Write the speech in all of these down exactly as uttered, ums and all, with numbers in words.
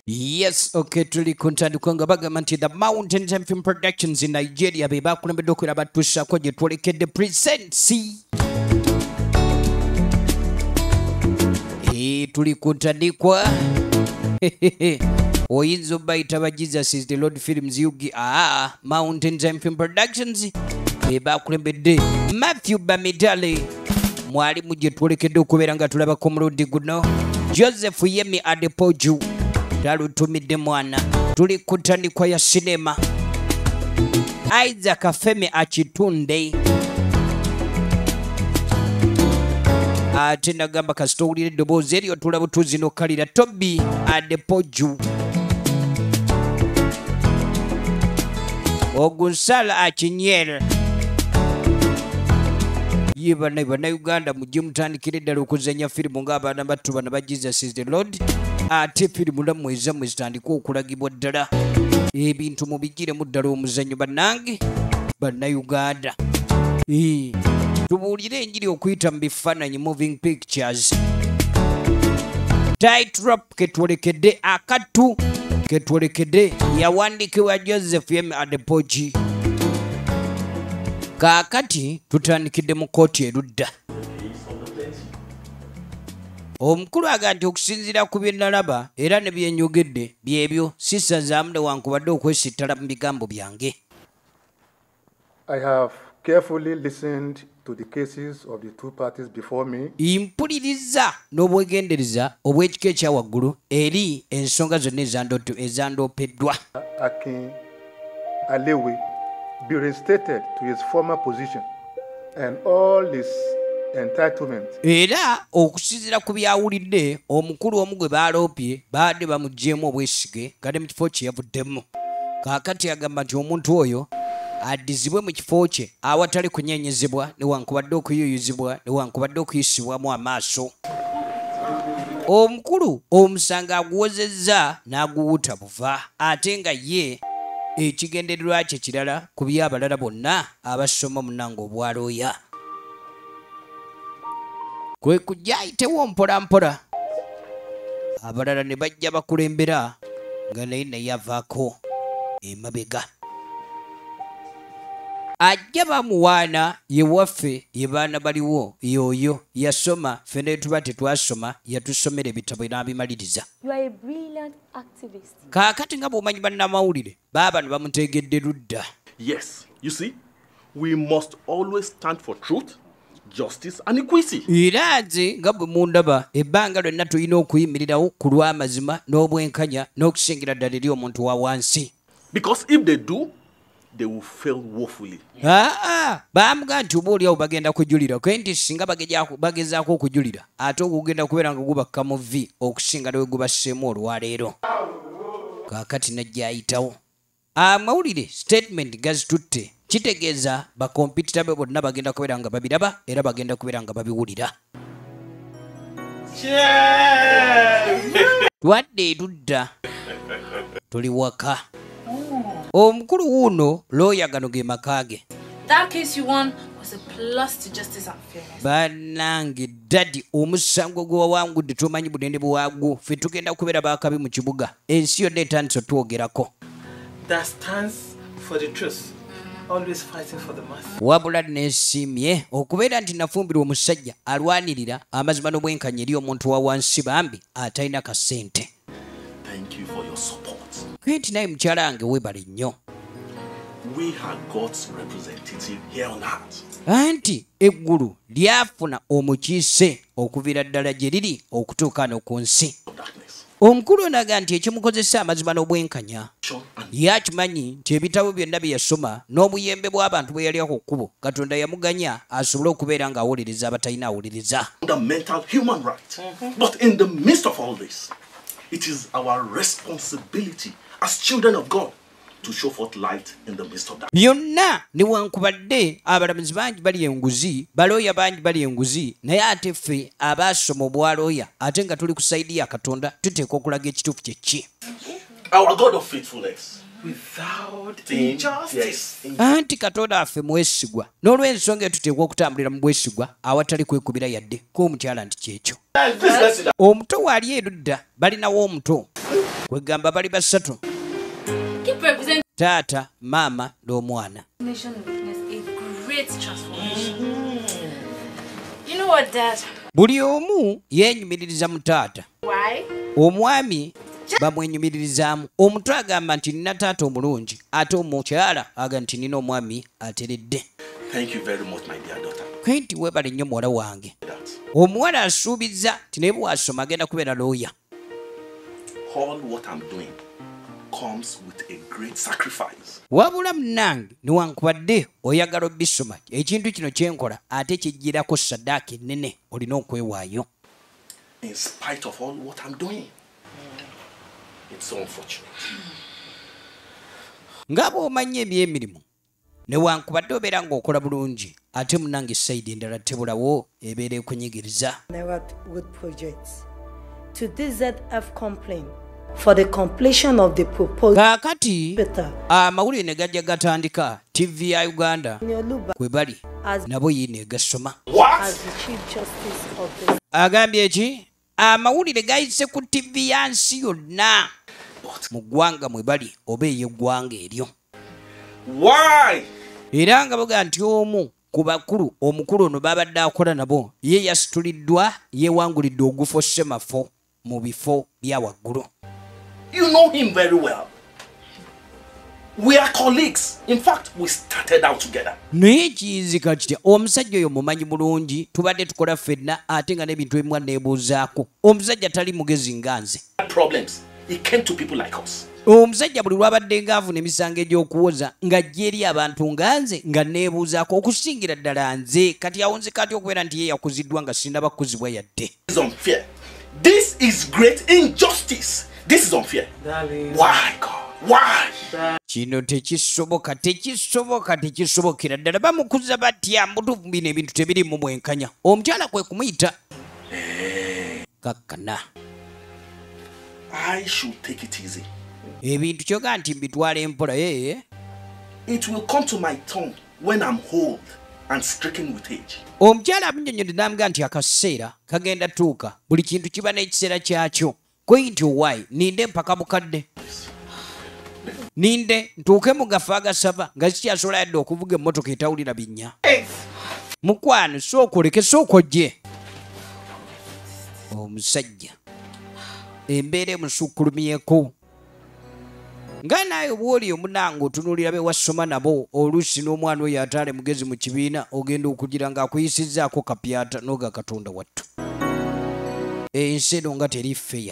Yes, okay, tuli kuntandikwa nga bagamba nti the Mountain Time Film Productions in Nigeria be bakulembedde okwera batuusako gye twolekedde presents. Eh, tuli kuntandikwa oyinza obbayita ba Jesus is the Lord Films Yugi. Ah, Mountain Time Film Productions be bakulembedde Matthew Bamidale mwalimu gye twolekedde okubeera nga tulabako omulundi guno, Joseph Yemi Adepoju talutumidde mwana. Tuli kutandikwa ya sinema, Isaac Femi Achitunde ate nagamba kasita owulira eddoboozi eryo tulaba tuzi n'okkalira Toby Adepoju, Ogunsala Achinyel. Ye bana bannayuganda mujje mutandikire ddala okuzanya firimu ng'abaana battu bana ba Jesus is the Lord, ate firimu nammwe ezammwe zitandika okulagibwa ddala, ebintu mubigiremu ddala omuzannyo bannange bannayuganda. Tubuulire enjiri okuyita mu bifaananyi, moving pictures. Tightrope ketwolekedde, akattu ketwolekedde yawandiikibwa Joseph Yemi Adepoji. Kaakati tutandikidde mu kooti erudda. Omukulu aga nti okusinziira ku bye nalaba era ne bye njogedde byebyo, sisazaamu newankubadde okwesittala mu bigambo byange. I have carefully listened to the cases of the two parties before me. Impuliriza n'obwegendereza obw'ekika ekya waggulu eri ensonga zonna ezandoopeddwa. Akin Alewe be reinstated to his former position and all his entitlements. Era okusinziira ku byawulidde omukulu omu gwe baaloopye baadde bamuggyemu obwesige kale mu kifo kye yavuddemu. Kaakati agamba nti omuntu oyo addizibwe mu kifo kye awatali kunyeenyezebwa newankubadde okuyuyuzibwa newankubadde okuyisibwamu amaaso. Omukulu omusango aguwozezza n'aguwuta buva, ate nga ye ekigendererwa kye kirala ku by'abalala bonna abasoma munango obwalooya. Kwe kujja ayitewo mpolampola, abalala ne bajja bakulembera nga naye naye avaako emabega. Ajja bamuwaana ye waffe ye baana baliwo yoyo yasoma, ffe ne tuba tetwasoma yatusomera ebitabo n'abimaliriza. You are a brilliant activist. Kaakati nga bw'omanyi bannamawulire baaba ne bamutegedde ludda. Yes, you see, we must always stand for truth, justice and equity. Era nze nga bwe mundaba ebbanga lyonna tulina okuyimirirawo ku lw'amazima n'obwenkanya n'okusingira ddala eri omuntu wa wansi. Because if they do, they will fail woefully. Aa, baamuga nti oba oliawo bagenda kujulira kwe nti singa bagezaako okujulira ate okugenda kubeera nga gubakka mu vi okusinga lwe gubasseemu olwaleero. Kaakati najja ayitawo. Amawulire statement gazitutte, kitegeeza bakompitita be bonna bagenda kubeera nga babiraba era bagenda kubeera nga babiwulira. Twadde erudda tuli waka. Omukulu wuuno looya gano ge makaage. That case you won was a plus to justice and fairness. Bannange dadi omusango gwe wawangudde tomanyi budende bwagwo, ffe tugenda kubeera baakabi mu kibuga, ensi yonna etandise otwogerako. That stands for the truth, always fighting for the mass. Wabula neesiimye okubeera nti nafumbirwa omusajja alwanirira amazima n'obwenkanya eri omuntu wa wansi bambi atalina kasente. Thank you for your support. Kenti naye mukyala wange weebale nnyo. We are God's representative here on earth. Anti eggulu lyafuna omukiise okuviira ddala gye liri okutuuka no ku nsi. Omukulu onaga nti ekimukozesa amazima n'obwenkanya yakimanyi nti ebitabo byonna bye yasoma n'obuyembe bw'abantu bwe yali ku kkubo Katonda yamuganya asobole okubeera ng'awuliriza abatalina awuliriza. Fundamental human right. But in the midst of all this, it is our responsibility as children of God to show forth light in the midst of that. Byonna newankubadde abalamuzi bangi bali enguzi, balooya bangi bali enguzi, naye ate ffe abaasoma obwalooya ate nga tuli ku sayidi ya Katonda tuteekwa okulaga ekituufu kye ki. Our God of faithfulness. Without injustice. Anti Katonda waffe mwesigwa, n'olw'ensonga eyo tuteekwa okutambulira mu bwesigwa awatali kwekubira yadde k'omukyala nti kyekyo. Omuto waali erudda balinawo omuto. kwegamba bali basatu, Keep representing taata, maama n'omwana. nation witness a great transformation. You know what, Dad? Buli omu yeenyumiririza mu taata. Why? Omwami bamwenyumirizaamu. Omuto agamba nti nina taata omulungi, ate omukyala aga nti nina omwami ateredde. Thank you very much, my dear daughter. Kwenti weebale nnyo muwala wange. That Omuwala asuubizza ti naye bw'asoma agenda kubeera looya. all what I'm doing comes with a great sacrifice. Wabula munnange newankubadde oyagala obisoma, ekintu kino kyenkola ate kijjirako saddaaka ennene, olina okwewaayo. In spite of all what I'm doing. It's so unfortunate. Nga bw'omanya eby'emirimu newankubadde obeera ng'okola bulungi, ate munnange sayidi endala tebulawo ebeera ekunyigiriza. Never good projects. To D Z F complain for the completion of the proposed Kaakati Peter amawulire ne gajja gatandika, ttivi ya Uganda Nyoluba kwe bali as, nabo yiine gasoma. What? as the Chief Justice of the Agambye eki amawulire gayise ku ttivi ya nsi yonna mu ggwanga mwe bali oba ey'eggwanga eryo. Why? Era nga baga nti omu ku bakulu omukulu ono babadde akola nabo ye yasituliddwa yeewangulidde ogufo semafo mu bifo bya waggulu. You know him very well. We are colleagues. In fact, we started out together. Naye kiyinzika kitya omusajja oyo mumanyi bulungi, tubadde tukola ffenna ate nga n'ebintu ebimu neebuuzaako. Omusajja tali mugezi nga nze. Problems. He came to people like us. Omusajja buli lwabadde ng'afuna emisango egy'okuwoza ng'ajja eri abantu nga nze nga neebuuzaako, okusingira ddala nze kati awunzika atya okubeera nti ye yakuziddwa nga sinaba kukuzibwa yadde. This is unfair. This is great injustice. This is unfair. Darling. Why, God? Why? Kino tekisoboka, tekisoboka, tekisobokera ddala. Bamukuza batya mutuufu bino ebintu tebirimu bwenkanya. Omukyala kwe kumuyita kakkana. I should take it easy. Ebintu kyoga nti mbitwala empola yeye. It will come to my tongue when I'm old and stricken with age. Omukyala amunnyonnyodde n'amugaa nti akaseera kagenda tuuka, buli kintu kiba n'ekiseera kyakyo. Kwenti owaayi ninde mpaka bukadde. Ninde ntuuke mu gafa agasaba nga sikyasobola yadde okuvuga emmotoka etawulira binnya. Mukwano sooka oleke, sooka ojje. Omusajja embeera emusukkulumyeko. Nga naawe bw'oli omunange otunuulira be wasoma nabo, oluusi n'omwana oyo ataale mugezi mu kibiina ogenda okugira ng'akuyisizzaako kapyata n'oga Katonda wattu. Ensi eno nga teri feya.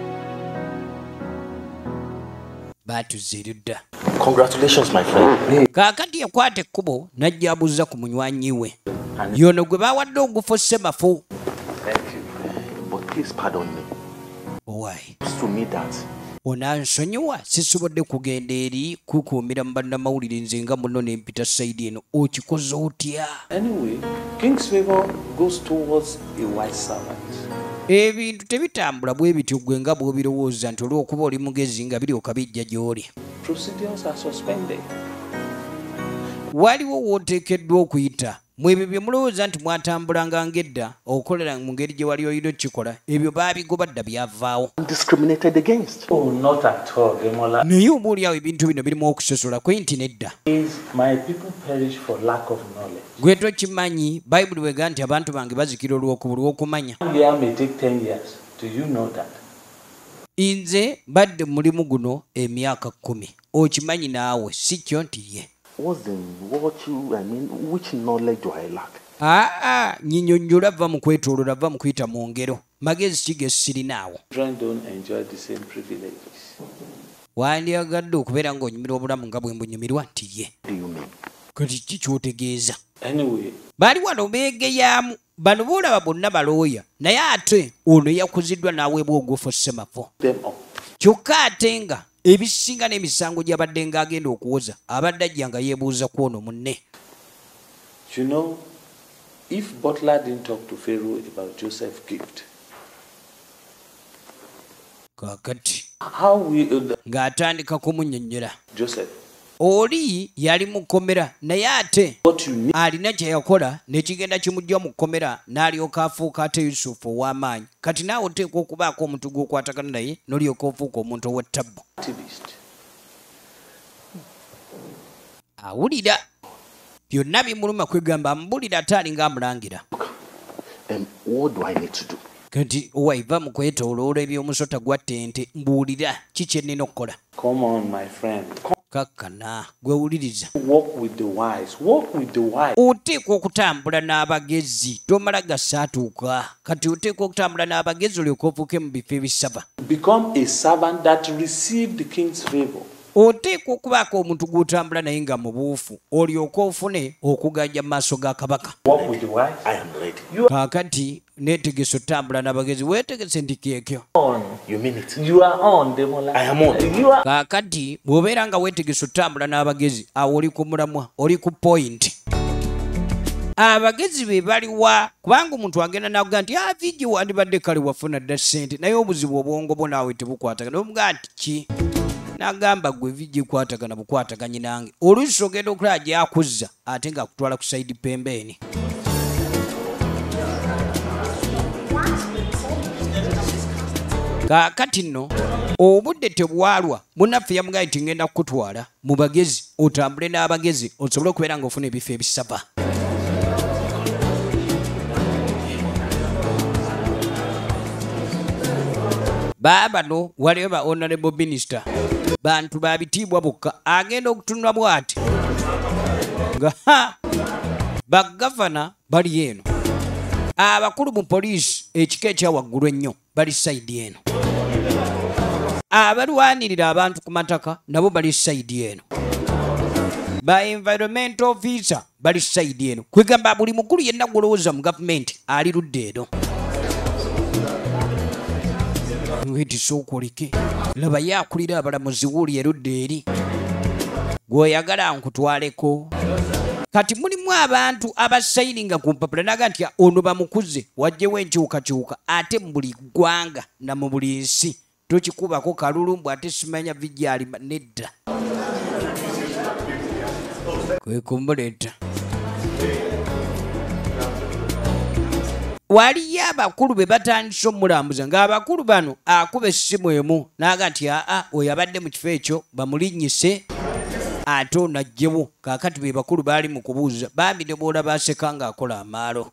Baatuzza erudda. Congratulations, my friend. Kaakati yakwata ekkubo n'ajja abuuza ku munywanyi we. Yono gwe baawadde ogufo semafu. Thank you. But please pardon me. Why? It's to me that Onansonyiwa sisobodde kugenda eri kukuumira mu bannamawulire nze nga muno n'empita sayidi eno, okikoze otya? Anyway, King's favor goes towards a wise servant. Ebintu tebitambula bwe bityo gwe nga bw'obirowooza nti olw'okuba oli mugezi nga biryoka bijja gy'oli. Procedures are suspended. Waliwo w'oteekeddwa okuyita. Mu ebyo bye mulowooza nti mwatambulanga ng'edda okukolera mu ngeri gye wali olina okikola, ebyo baabigoba dda byavaawo. discriminated against. Oh, not at all, Demola. Naye omuolyawo ebintu bino birimu okusosola kwenti nedda. Is my people perish for lack of knowledge. Gwe tokimanyi, Bayibuli bw'egamba nti abantu bange bazikira olw'okubulwa olw'okumanya. One year may take ten years. Do you know that? Nze badde mulimu guno emyaka kkumi. Okimanyi naawe, si kyo nti ye. What's the what you I mean which knowledge do I lack? Aa, nyinyonnyola va mu kwetoolola, va mu kuyita mu ngero. Magezi ki ge sirinaawo? Children don't enjoy the same privileges. Wandyagadde okubeera ng'onyumirwa obulamu nga bwe mbunyumirwa nti ye. Do you mean? Kati ki ky'otegeeza? Anyway, Baali wano beegeyaamu, bano boolaba bonna balooya, naye ate ono yakuziddwa n'aweebwa ogufo semafu. them up. Kyokka ate nga ebisinga n'emisango gy'abadde ng'agenda okuwoza abadde ajja nga yeebuuza ku ono munne. You know, if Butler didn't talk to Pharaoh about Joseph's gift, Kaakati how will uh, ng'atandika kumunnyonnyola. Joseph, oli yali mu kkomera naye ate What you need alina kye yakola ne kigenda kimujja mu kkomera n'alyoka afuuka ate Yusufu ow'amaanyi. Kati naawe oteekwa okubaako omuntu gw'okwatagana naye n'olyoka ofuuka omuntu ow'ettabbu. activist. Awulira byonna bimuluma kwegamba mbulira ate alinga amulangira. Um, what do I need to do? Kati owaiva mu kwetooloola eby'omusota gwa ttente mbuulira ki kye nnina okukola. Come on, my friend. Come Kakkana gwewuliriza. walk with the wise. Walk with the wise. Oteekwa okutambula n'abagezi tomala gasaatuuka. Kati oteekwa okutambula n'abagezi olyoka ofuuke mu bifo ebisava. Become a servant that received the king's favor. Oteekwa okubaako omuntu gw'otambula naye nga mubuufu olyoka ofune okuganja mu maaso ga kabaka. Walk with the wise. I am ready. Kaakati neetegese otambula n'abagezi weetegese nti kyekyo. On. You mean it? You are on, Demola. I am on. You are. Kaakati bw'obeera nga weetegese otambula n'abagezi awo oli ku mulamwa oli ku point. Abagezi be baliwa kubanga omuntu agenda n'avuga nti ah vijji wandibadde kale wafuna dda ssente naye obuzibu obwongo bwo naawe tebukwatagana. Omugaa nti ki? N'agamba gwe vijji kwatagana bukwataganye nange. Oluusi ogenda okulaba gy'akuzza ate ng'akutwala ku sayidi pembeeni. Kaakati nno obudde tebwalwa munnaffe yamugaye nti ngenda kukutwala mu bagezi otambule n'abagezi osobole okubeera ng'ofuna ebifo ebisava. Baabano waliwo ba honorable minister bantu babitiibwa bokka agenda okutunula bw'ati nga ha bagavana bali eno abakulu mu poliisi ekika ekyawaggulu ennyo bali sayidi eno abalwanirira abantu ku mataka nabo bali sayidi eno ba environmental officer bali sayidi eno kwegamba buli mukulu yenna gwolowooza mu gavumenti ali ludde eno. Witi sookoleke laba ye akulira abalamuzi wuuli erudde eri gw'oyagala nkutwaleko. Kati mulimu abantu abasayininga ku mpapula naga nti ono bamukuze wajjewo enkyukakyuka ate mu buli ggwanga na mu buli nsi tokikubako kalulumbu ate simanya vijjali nedda kwe kumuleeta. Waliyo abakulu be batandise omulambuza ng'abakulu bano akuba essimu emu n'aga nti aa oyo abadde mu kifo ekyo bamulinnyise ate onajjewo. Kaakati be bakulu baali mu kubuuza bambi ne bw'olaba aseka ng'akola amaalo.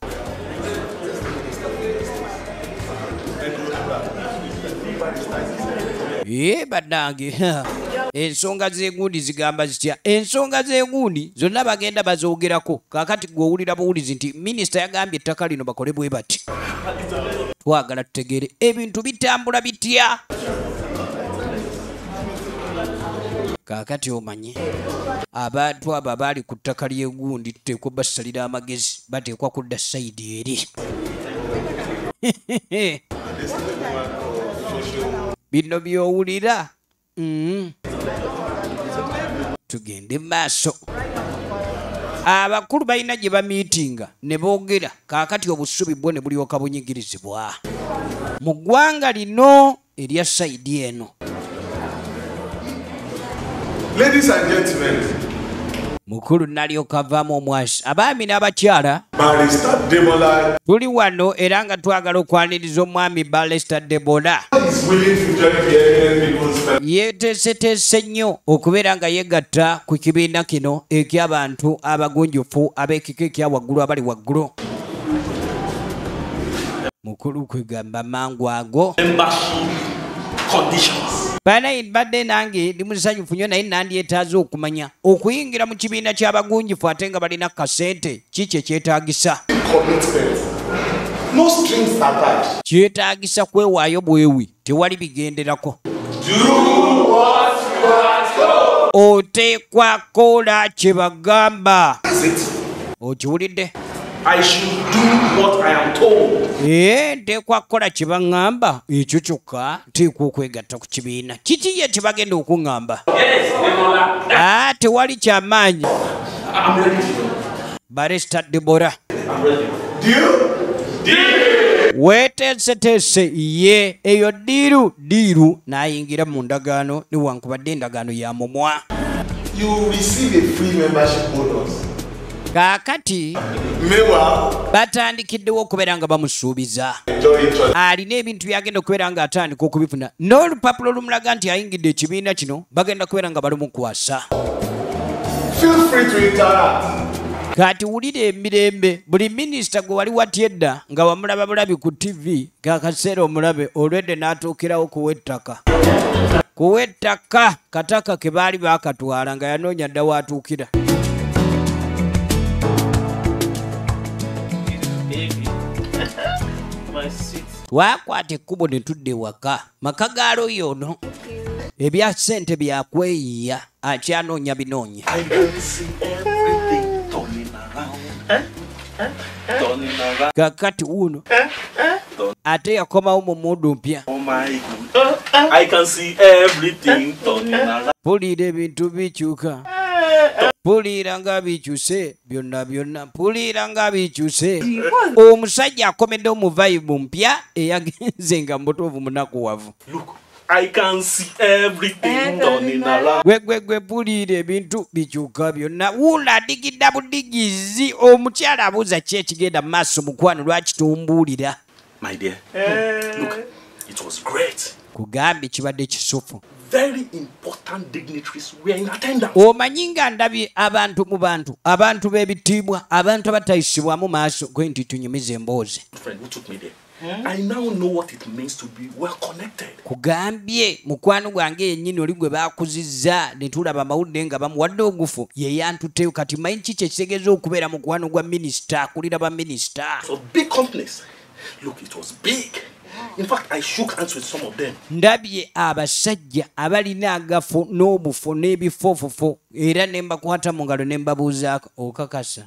Ye bannange ensonga z'egundi zigamba zitya? Ensonga z'egundi zonna bagenda bazoogerako. Kaakati gw'owulira buwulizi nti minisita yagambye ettaka lino bakole bwe bati. Twagala tutegeere ebintu bitambula bitya. Kaakati omanye abantu abo abaali ku ttaka ly'egundi tuteekwa basalira amagezi bateekwa kudda sayidi eri. Bino by'owulira mm. Tugende maaso. Abakulu balina gye bamiitinga ne boogera kaakati obusubi bwo ne bulyoka bunyigirizibwa mu ggwanga lino erya sayidi eno. Ladies and gentlemen, mukulu nalyoka avaamu omwasi abaami n'abakyala Barrister Demola tuli wano era nga twagala okwaniriza omwami Barrister Demola is willing to join the N N People's yeeteeseteese nnyo okubeera nga yeegatta ku kibiina kino eky'abantu abagunjufu ab'ekika ekyawaggulu abali waggulu. Mukulu kwegamba mangu ago Membership conditions. banayi badde nange ndi musanyufu nnyo naye nandyetaaza okumanya okuyingira mu kibiina ky'abagunjufu ate nga balina kasente ki kye kyetaagisa. commitment. No strings attached. Kyetaagisa kwewaayo bwewi tewali bigenderako. Do what you are told. Oteekwa kola kye bagamba. Is it? Okiwulidde? I should do what I am told. Ee nteekwa kukola kye baŋŋamba ekyo kyokka nteekwa okwegatta ku kibiina. Kiki ye kye bagenda okuŋŋamba? Ah tewali kyamaanyi. I'm ready to go. Barrister Deborah. I'm ready. Deal? Weeteeseteese ye eyo ddiiru ddiiru n'ayingira mu ndagaano newankubadde endagaano ya mumwa. you will receive a free membership bonus. Kaakati Meanwhile, batandikiddewo okubeera nga bamusuubiza enjoy each other. alina ebintu byagenda okubeera nga atandika okubifuna n'olupapula olumulaga nti ayingidde ekibiina kino bagenda kubeera nga balimukwasa. Feel free to interact. Kati wulira emirembe buli minisita gwe wali watya edda nga wamulaba bulabi ku tv kakaseera omulabe olwedde n'atuukirawo kuwa ettaka kuwa ettaka kataka ke baali baakatwala nga yanoonya dda waatuukira. Twakwata ekkubo ne tudda ewaka maka ga Roy ono ebya ssente byakweyiya akyanoonya binoonya. I can see everything turning around. Turning around. Kakati wuno ate yakomawo mu mundu mpya. Oh my God. I can see everything turning around. Pulira ebintu bikyuka pulira nga bikyuse byonna byonna pulira nga bikyuse. Omusajja akomeddewo mu vibe mpya eyagenze nga mutuufu munakuwavu. Look, I can see everything turning around. Gwe gwe gwe pulira ebintu bikyuka byonna wula adigidda budigizi omukyala abuuza ki ekigenda mu maaso mukwano lwaki tumbuulira. My dear, look, it was great. Kugambye kibadde kisufu. Very important dignitaries were in attendance. Omanyi nga ndabye abantu mu bantu abantu b'ebitiibwa abantu abatayisibwamu maaso gwe nti tunyumiza emboozi. Friend who took me there. I now know what it means to be well connected. Kugambye mukwano gwange yennyini oli gwe baakuzizza ne tulaba amawulire nga bamuwadde ogufu ye yantuteyo kati manyi ki kye kitegeeza okubeera mukwano gwa minisita akulira ba minisita. So big companies. Look, it was big. In fact, I shook hands with some of them. Ndabye abasajja abalina agafu n'obufu n'ebifofofo era ne mbakwata mu ngalo ne mbabuuzaako okakasa.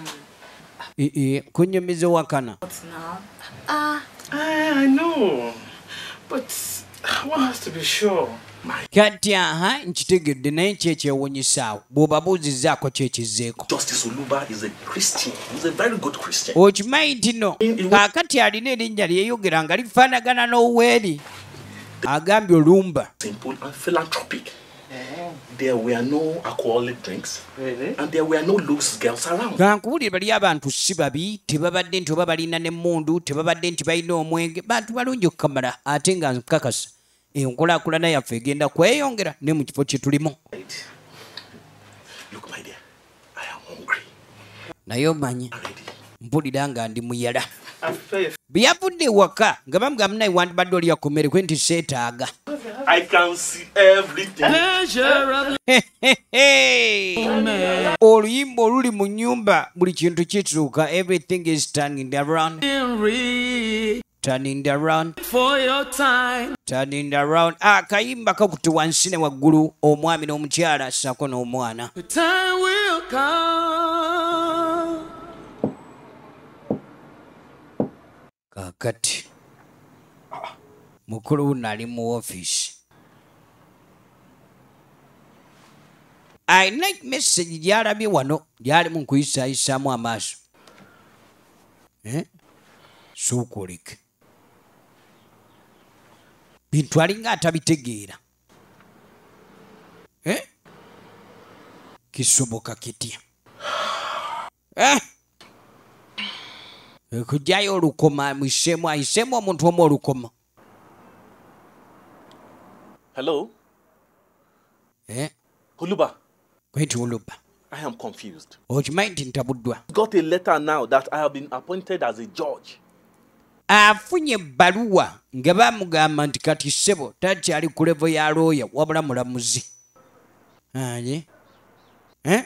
Ee kunyumiza wakana. Ah, I know. But one has to be sure. Kati aha nkitegedde naye kyekyewunyisaawo bw'obabuuzizzaako kyekizzeeko. Justice Oluba is a Christian. He's a very good Christian. Okimanyi nti no kaakati alina erinnya lyeyogera nga lifaanagana n'oweri agambye Olumba. Simple and philanthropic. There were no alcoholic drinks. Really? And there were no loose girls around. Kankubulire bali abantu si babi tebabadde nti oba balina n'emmundu tebabadde nti balina omwenge bantu balungi okukamala ate nga nkakasa enkulaakulana yaffe egenda kweyongera ne mu kifo kye tulimu. Look, my dear, I am hungry. Naye omanyi mpulira nga ndi muyala. Byavudde ewaka nga bamugamba naye wandibadde oli yakomere kwe nti seetaaga. I can see everything. Oluyimba oluli mu nnyumba buli kintu kituuka. Everything is turning around. Turning around. For your time. Turning around. Akayimba kakutte wansi ne waggulu omwami n'omukyala ssaako n'omwana. The time will come. Kakati mukulu wuno ali mu ofiisi. Alina message gy'alabye wano gy'alimu nkuyisaayisaamu amaaso. Eh? Suukoleke. Bintu alinga atabitegeera. Eh? Kisoboka kitya? Eh? Ekujjayo olukoma mwisemu ayisemu omuntu omu olukoma. Hello? Eh? Oluba. Kwenti Oluba. I am confused. Okimanyi nti ntabuddwa. Got a letter now that I have been appointed as a judge. Afunye ebbaluwa nga bamugamba nti kati ssebo takyali ku levo ya looya wabula mulamuzi. Aye. Eh?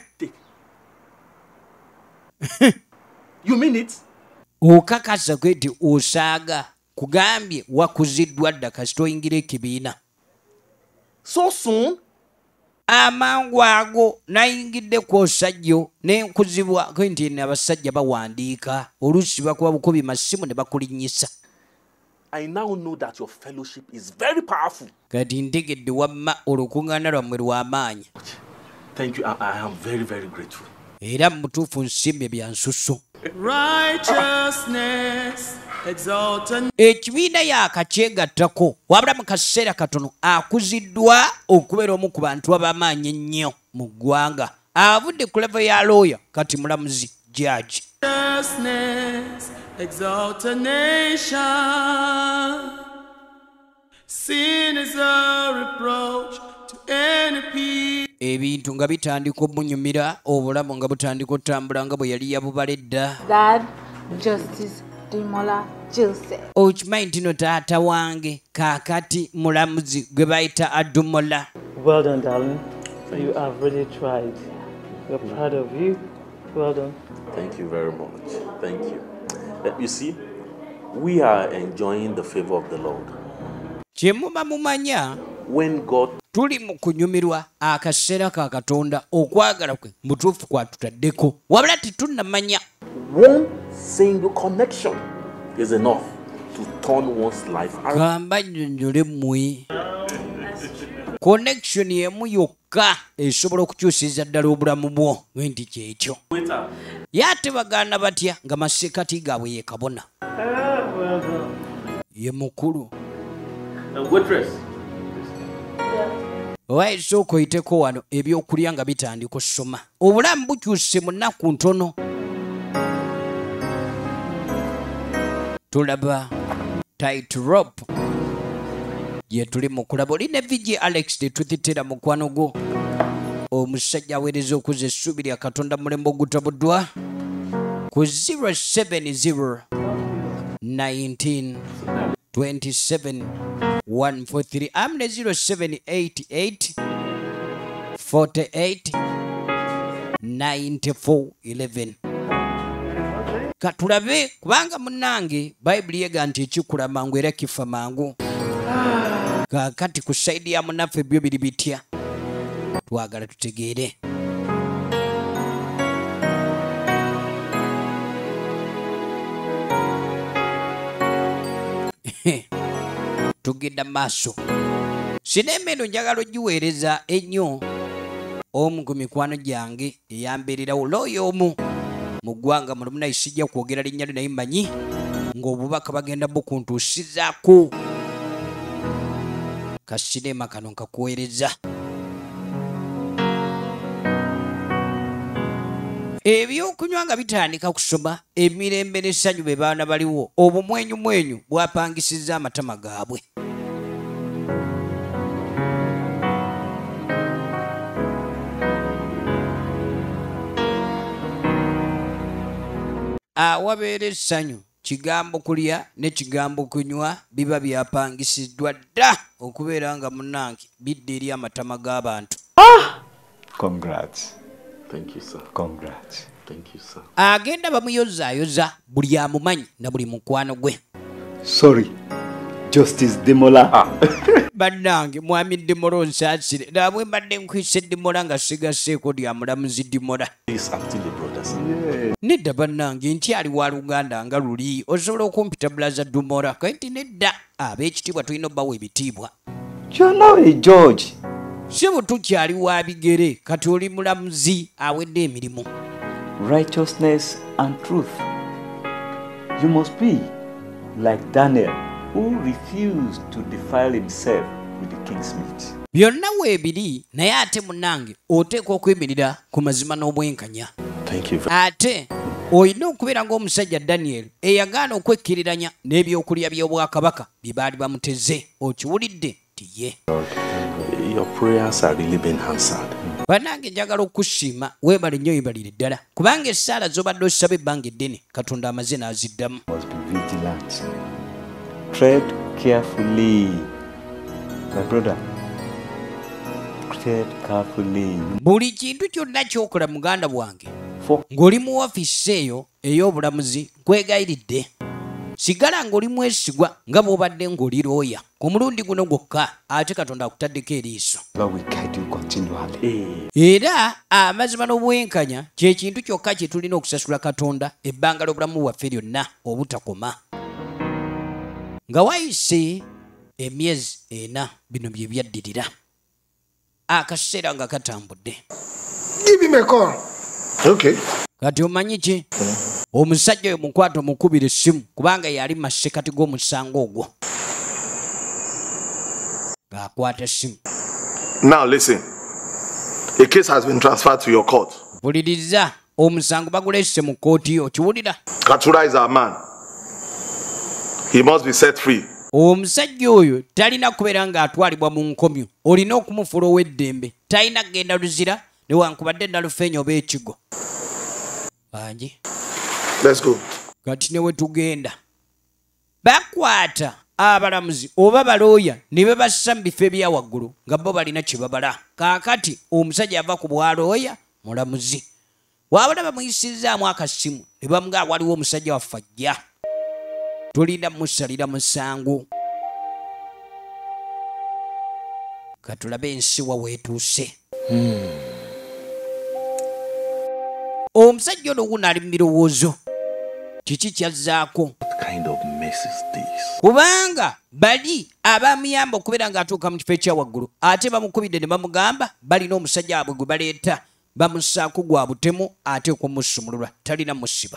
You mean it? Okakasa kweti osaaga kugambye wakuziddwa dda kasita oyingira ekibiina. So soon? Amangu ago nayingidde ku osajjo ne nkuzibwa kwenti n'abasajja bawandiika oluusi bakuba bukubi masimu ne bakulinnyisa. I now know that your fellowship is very powerful. Kati ntegedde wamma olukuŋŋaana lwammwe lw'amaanyi. Thank you. I, I am very, very grateful. Era mu butuufu nsiimye bya nsusu. Righteousness exalted. Ekibiina yaakakyegattako wabula mu kaseera katono akuziddwa okubeera omu ku bantu ab'amaanyi ennyo. mu ggwanga avudde ku level ya lawyer kati mulamuzi judge. Righteousness exalt a nation. Sin is a reproach to any people. Ebintu nga bitandika omunyumira obulamu nga butandika otambula nga bwe yali yabubaledda. Dad, Justice Demola Joseph. Okimanyi nti no taata wange kaakati mulamuzi gwe bayita Adumola. Well done, darling. You have really tried. We're proud of you. Well done. Thank you very much. Thank you. Uh, you see, we are enjoying the favor of the Lord. Kyemuba mumanya when God tuli mu kunyumirwa akaseera ka Katonda okwagala kwe mutuufu kwatutaddeko wabula tetunnamanya. One single connection is enough to turn one's life around. Kamba nnyonnyole mmwe connection yemu yokka esobola okukyusiza ddala obulamu bwo nti kyekyo. Ye ate bagaana batya nga masekati gaabwe ye kabona ye mukulu. Owaye sooka oyiteko wano ebyokulya nga bitandika osoma. Obulamu bukyuse mu nnaku ntono. Tulaba tightrope ye tuli mu kulaba. Oli ne Vigi Alex tetutitera mukwano gwo omusajja aweereza okuza essuubi lya Katonda mulembe ogutabuddwa ku zero seven zero nineteen twenty-seven one four three amne zero seven eight eight forty-eight ninety-four eleven. Katulabe kubanga munnange Bayibuli yega nti ekikula mangu era kifa mangu. Kakati ku saidi ya munaffe byo biri bitya twagala tutegeere. Tugenda maaso. Sinema eno njagala ogiweereza ennyo omu ku mikwano gyange eyambeererawo looyo omu mu ggwanga mulimu naye sijja kwogera linnya lye naye mmanyi ng'obubaka bagenda bukuntuusizaako. Kasinema kano nkakuweereza. Ebyokunywa nga bitandika kusoma emirembe n'essanyu be baana baliwo obumwenyu mwenyu bwapangisizza amatama gaabwe. Awabeera essanyu kigambo kulya ne kigambo kunywa biba byapangisiddwa dda okubeera nga munnange bidde eri amatama g'abantu. Congrats. Thank you, sir. Congrats. Thank you, sir. Agenda bamuyozaayoza buli amumanyi na buli mukwano gwe. Sorry, Justice Demola. Bannange mwami Demola nsaasire naabwe mbadde nkwise Demola nga sigaseeko lya mulamuzi Demola. Nedda bannange nkyali wa Luganda nga luli osobola okumpita bulaza Demola kati nedda ab'ekitiibwa tulina obbawa ebitiibwa. You're now a judge. Sebo tukyali wa bigere kati oli mulamuzi awedde emirimu. Righteousness and truth. You must be like Daniel, who refused to defile himself with the king's meat. Byonna weebiri naye ate munnange oteekwa okwemirira ku mazima n'obwenkanya. Thank you. Ate olina okubeera ng'omusajja Daniel eyagaana okwekkiriranya n'ebyokulya by'obwakabaka bye baali bamuteze. Okiwulidde nti ye. Your prayers have really been answered. Bannange njagala okusiima weebale nnyo yebalire ddala kubanga essaala z'obadde osaba ebbanga eddene Katonda amaze n'aziddamu. Must be vigilant. Tread carefully. My brother, tread carefully. Buli kintu kyonna ky'okola muganda bwange ng'oli mu wafisi eyo ey'obulamuzi nkwegayiridde sigala ng'oli mwesigwa nga bw'obadde ng'oli looya ku mulundi guno gwokka ate Katonda akutaddeko eriiso. Era amazima n'obwenkanya kye kintu kyokka kye tulina okusasula Katonda ebbanga ly'obulamu bwaffe lyonna obutakoma. Nga wayise emyezi ena bino bye byaddirira akaseera nga katambudde. Give him a call. Okay. Kati omanyi ki? Omusajja oyo mukwata omukubira essimu kubanga yali masekati g'omusango ogwo. Ng'akwata essimu. Now listen. A case has been transferred to your court. Buliriza omusango bagulese mu kooti okiwulira. Katura is our man. He must be set free. Omusajja oyo talina kubeera ng'atwalibwa mu nkomyo. Olina okumufuula ow'eddembe. Talina kgenda luzira newankubadde nalufeenya oba ekigo. Bangi. Let's go. Kati ne we tugenda. Bakwata abalamuzi oba balooya ne babassa mu bifo ebya waggulu nga bo balina kye babala. Kaakati omusajja ava ku bwalooya mulamuzi. Wabula bamuyisizaamu akasimu ne bamugaa waliwo omusajja waffe ajja. Tulina musalira musango. Katulabe ensiwa weetuuse. Hmm. Omusajja ono wuno ali mu birowoozo. Kiki kyazzaako? What kind of mess is this? Kubanga bali abamuyamba okubeera ng'atuuka mu kifo ekya waggulu ate bamukubidde ne bamugamba balina omusajja abwe gwe baleeta bamussaako gwa butemu ate okumusumulula talina musiba.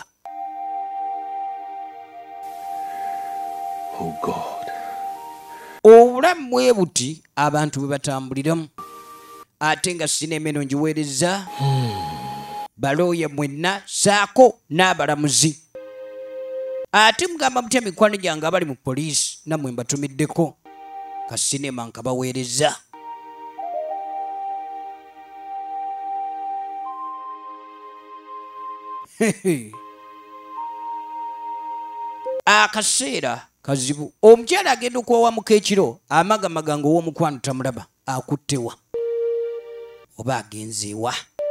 Oh God. Obulamu bwe buti abantu bwe batambuliramu ate nga sinema eno ngiweereza hmm. balooya mwenna saako n'abalamuzi. Ate mugamba mutya mikwano gyange abali mu poliisi nammwe mbatumiddeko ka sinema nkabaweereza. Akaseera kazibu. Omukyala agenda okuwawamuka ekiro amagamaga ng'ow'omukwano tamulaba akuttewa oba agenzeewa.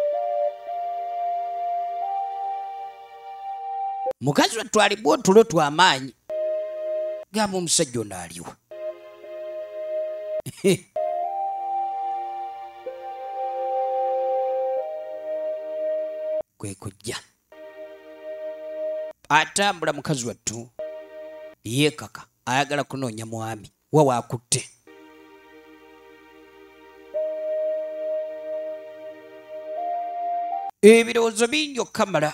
Mukazi watwalibwa otulo tw'amaanyi. Gamba omusajja ono aliwa. Kwe kujja. Atambula mukazi wattu. Yeekaka ayagala kunoonya mwami wa waakutte. Ebirowoozo bingi okukamala.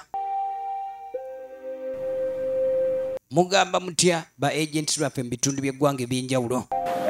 Mugamba mutya ba agents baffe mu bitundu by'eggwanga eby'enjawulo.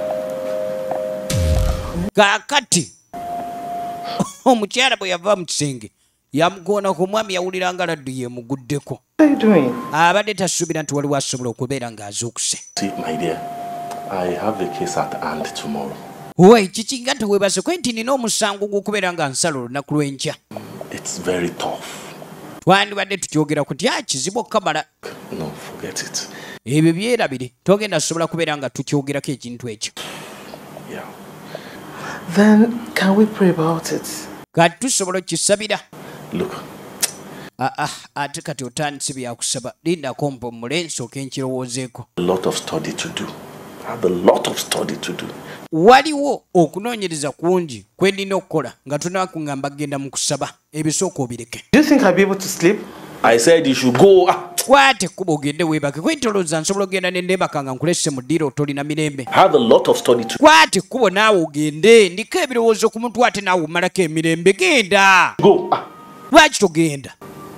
Kaakati omukyala bwe yava mu kisenge yamukoona ku mwami yawulira nga laddu yeemuguddeko. Abadde tasuubira nti waliwo asobola okubeera ng'azuukuse. My dear, I have a case at hand tomorrow. Wei kiki nga teweebase nti nina omusango gw'okubeera nga nsala olunaku lw'enkya. It's very tough. Twandibadde tukyogera ku tya kizibu okukamala. No, forget it. Ebyo byerabire togenda sobola kubeera nga tukyogerako ekintu ekyo. Yeah. Then can we pray about it? Kati tusobola okisabira. Look. Ah ah ate kati otandise byakusaba lindako mpomule nsooke nkirowoozeeko. A lot of study to do. I have a lot of study to do. Waliwo okunoonyereza kungi kwe nnina okukola nga tunakuŋŋamba genda mu kusaba ebisooka obireke. Do you think I'll be able to sleep? I said you should go. Kwate kuba ogende weebake kwe ntolooza nsobola ogenda ne nneebaka nga nkulesse mu ddiiro otolina mirembe. I have a lot of study to do. Kwate kubo naawe ogende ndiko ebirowoozo ku muntu ate naawe omalako emirembe genda. Go. Lwaki togenda?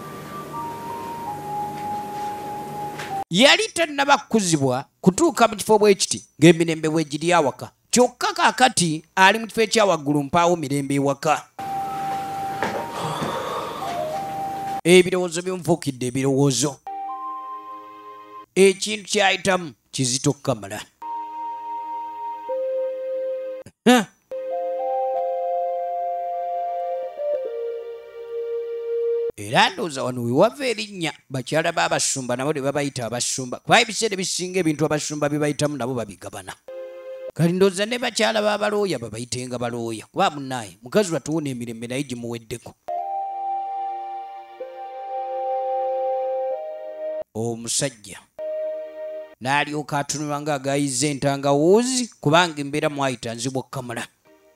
Yali tannaba kukuzibwa kutuuka mu kifo bwe kiti ng'emirembe bwe giri awaka. Kyokka kaakati ali mu kifo ekyawaggulu mpaawo mirembe ewaka. Ebirowoozo by'omufuukidde ebirowoozo. Ekintu kyayitamu kizito okukamala. Huh? Era ndowooza wano we wava erinnya bakyala b'abasumba nabo ne babayita abasumba. Kuba ebiseera ebisinga ebintu abasumba bye bayitamu nabo babigabana. Kati ndowooza ne bakyala b'abalooya babayitenga balooya. Kuba munnaye mukazi watuwona emirembe naye gimuweddeko. Omusajja n'alyoka atunula ng'agayiza entangawuuzi kubanga embeera mwayita nzibwa okukamala.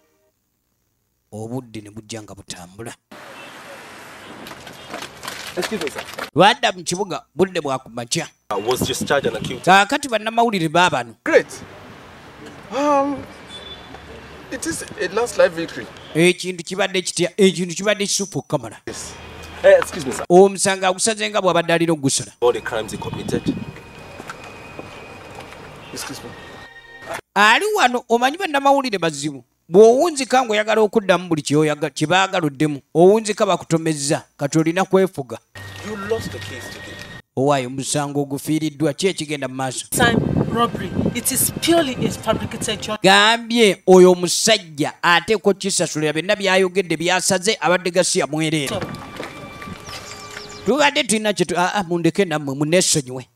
Obudde ne bujja nga butambula. Excuse me, sir. Lwadda mu kibuga budde bwakumakya. I was just charged and accused. Kaakati bannamawulire baabano. Great. Um, it is a landslide victory. Ekintu kibadde kitya, ekintu kibadde kisufu okukamala. Yes. Hey, excuse me, sir. Omusango agusaze nga bw'abadde alina okugusala. All the crimes he committed. Excuse me. Ali wano omanyi bannamawulire bazibu. bw'owunzika ng'oyagala okuddamu buli kyebaagaludemu owunzika bakutomezza kati olina kwefuga You lost the case today. owaayo omusango ogufiiriddwa ki ekigenda mu maaso Time robbery. It is purely a fabricated charge. gambye oyo omusajja ateekwa kisasulira byonna byayogedde byasaze abadde gasiya mwereere tubadde tulina kyetu aa mundeke nammwe muneesonyiwe.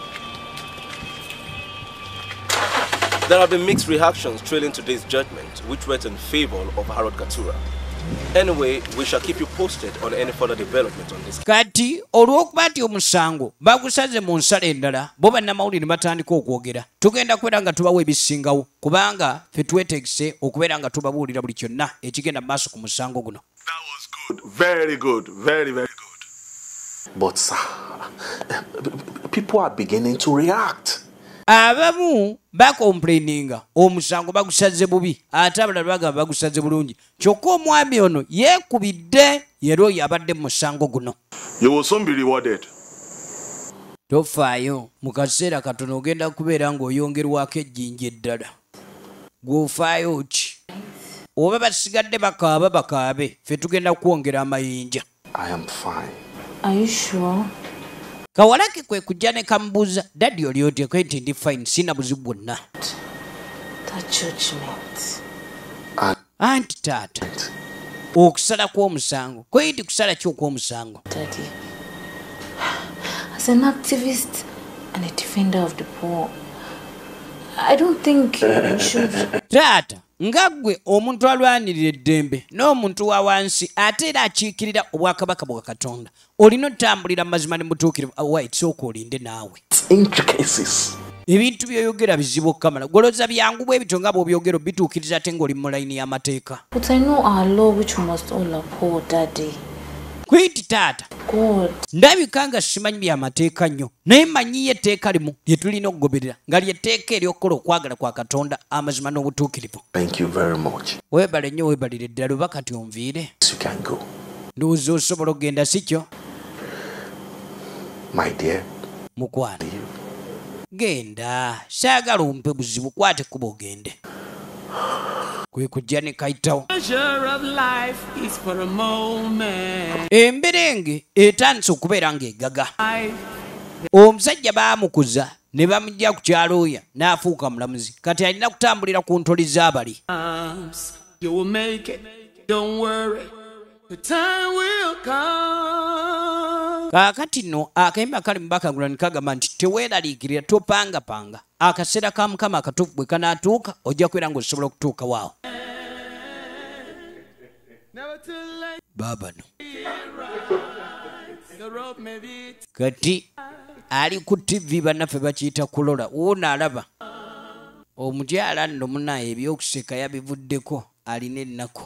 There have been mixed reactions trailing today's judgment, which went in favor of Harold Katura. Anyway, we shall keep you posted on any further development on this. Kati olw'okuba nti omusango bagusaze mu nsala endala bo bannamawulire batandika okwogera tugenda kubeera nga tubawa ebisingawo kubanga ffe twetegese okubeera nga tubabuulira buli kyonna ekigenda mu maaso ku musango guno. Very good, very, very good. But sir, people are beginning to react. Abamu bakomplaininga omusango bagusaze bubi ate abalala bagamba bagusaze bulungi kyokka omwami ono yeekubidde era oyo abadde mu musango guno. You will soon be rewarded. Tofaayo mu kaseera katono ogenda kubeera ng'oyongerwako ejjinja eddala gw'ofaayo ki oba basigadde bakaaba bakaabe ffe tugenda kwongera amayinja. I am fine. Are you sure? Kawalake kwe kujja ne kamubuuza daddi oli otya kwe nti ndi fine sina buzibu bwonna. That judgment. Anti taata okusala kw'omusango kwe nti kusala ki okw'omusango. Daddy, as an activist and a defender of the poor, I don't think you should. Taata nga ggwe omuntu alwanirira eddembe n'omuntu wa wansi ate era akiikirira obwakabaka bwa Katonda olina otambulira mazima ne mutuukirivu await sooka olinde naawe. Ebintu by'oyogera bizibu okkamala goloza byangu bwe bityo nga bw'obyogera bituukiriza ate ng'oli mu layini y'amateeka. But I know our law which we must all uphold, Daddy. Kwiti taata God. ndabika nga simanyi by'amateeka nnyo naye manyiyo etteeka limu lye tulina okugoberera nga lyetteeka ery'okukola okwagala kwa Katonda amazima n'obutuukirivu. Thank you very much. Weebale nnyo weebalire ddala oba kati onviire. You can go. Ndowooza osobola okgenda si kyo? My dear. Mukwano. Genda saagala ompe buzibu kwate kuba ogende. Kwe kujja ne kayitawo. Emberenge etandise okubeera ng'egaga. Omusajja baamukuza ne bamujja ku kyalooya n'afuuka mulamuzi kati alina kutambulira ku ntoli z'abali. You will make it, don't worry, the time will come. Kaakati nno akayimba kali mu Bakagula ne kagamba nti teweeraliikirira topangapanga akaseera ka Mukama akatuufu bwe kanaatuuka ojja kubeera ng'osobola okutuuka waawo. Baabano kati ali ku T V bannaffe bakiyita kulola wuuno alaba omukyala nno munaye ebyokuseka yabivuddeko alina ennaku.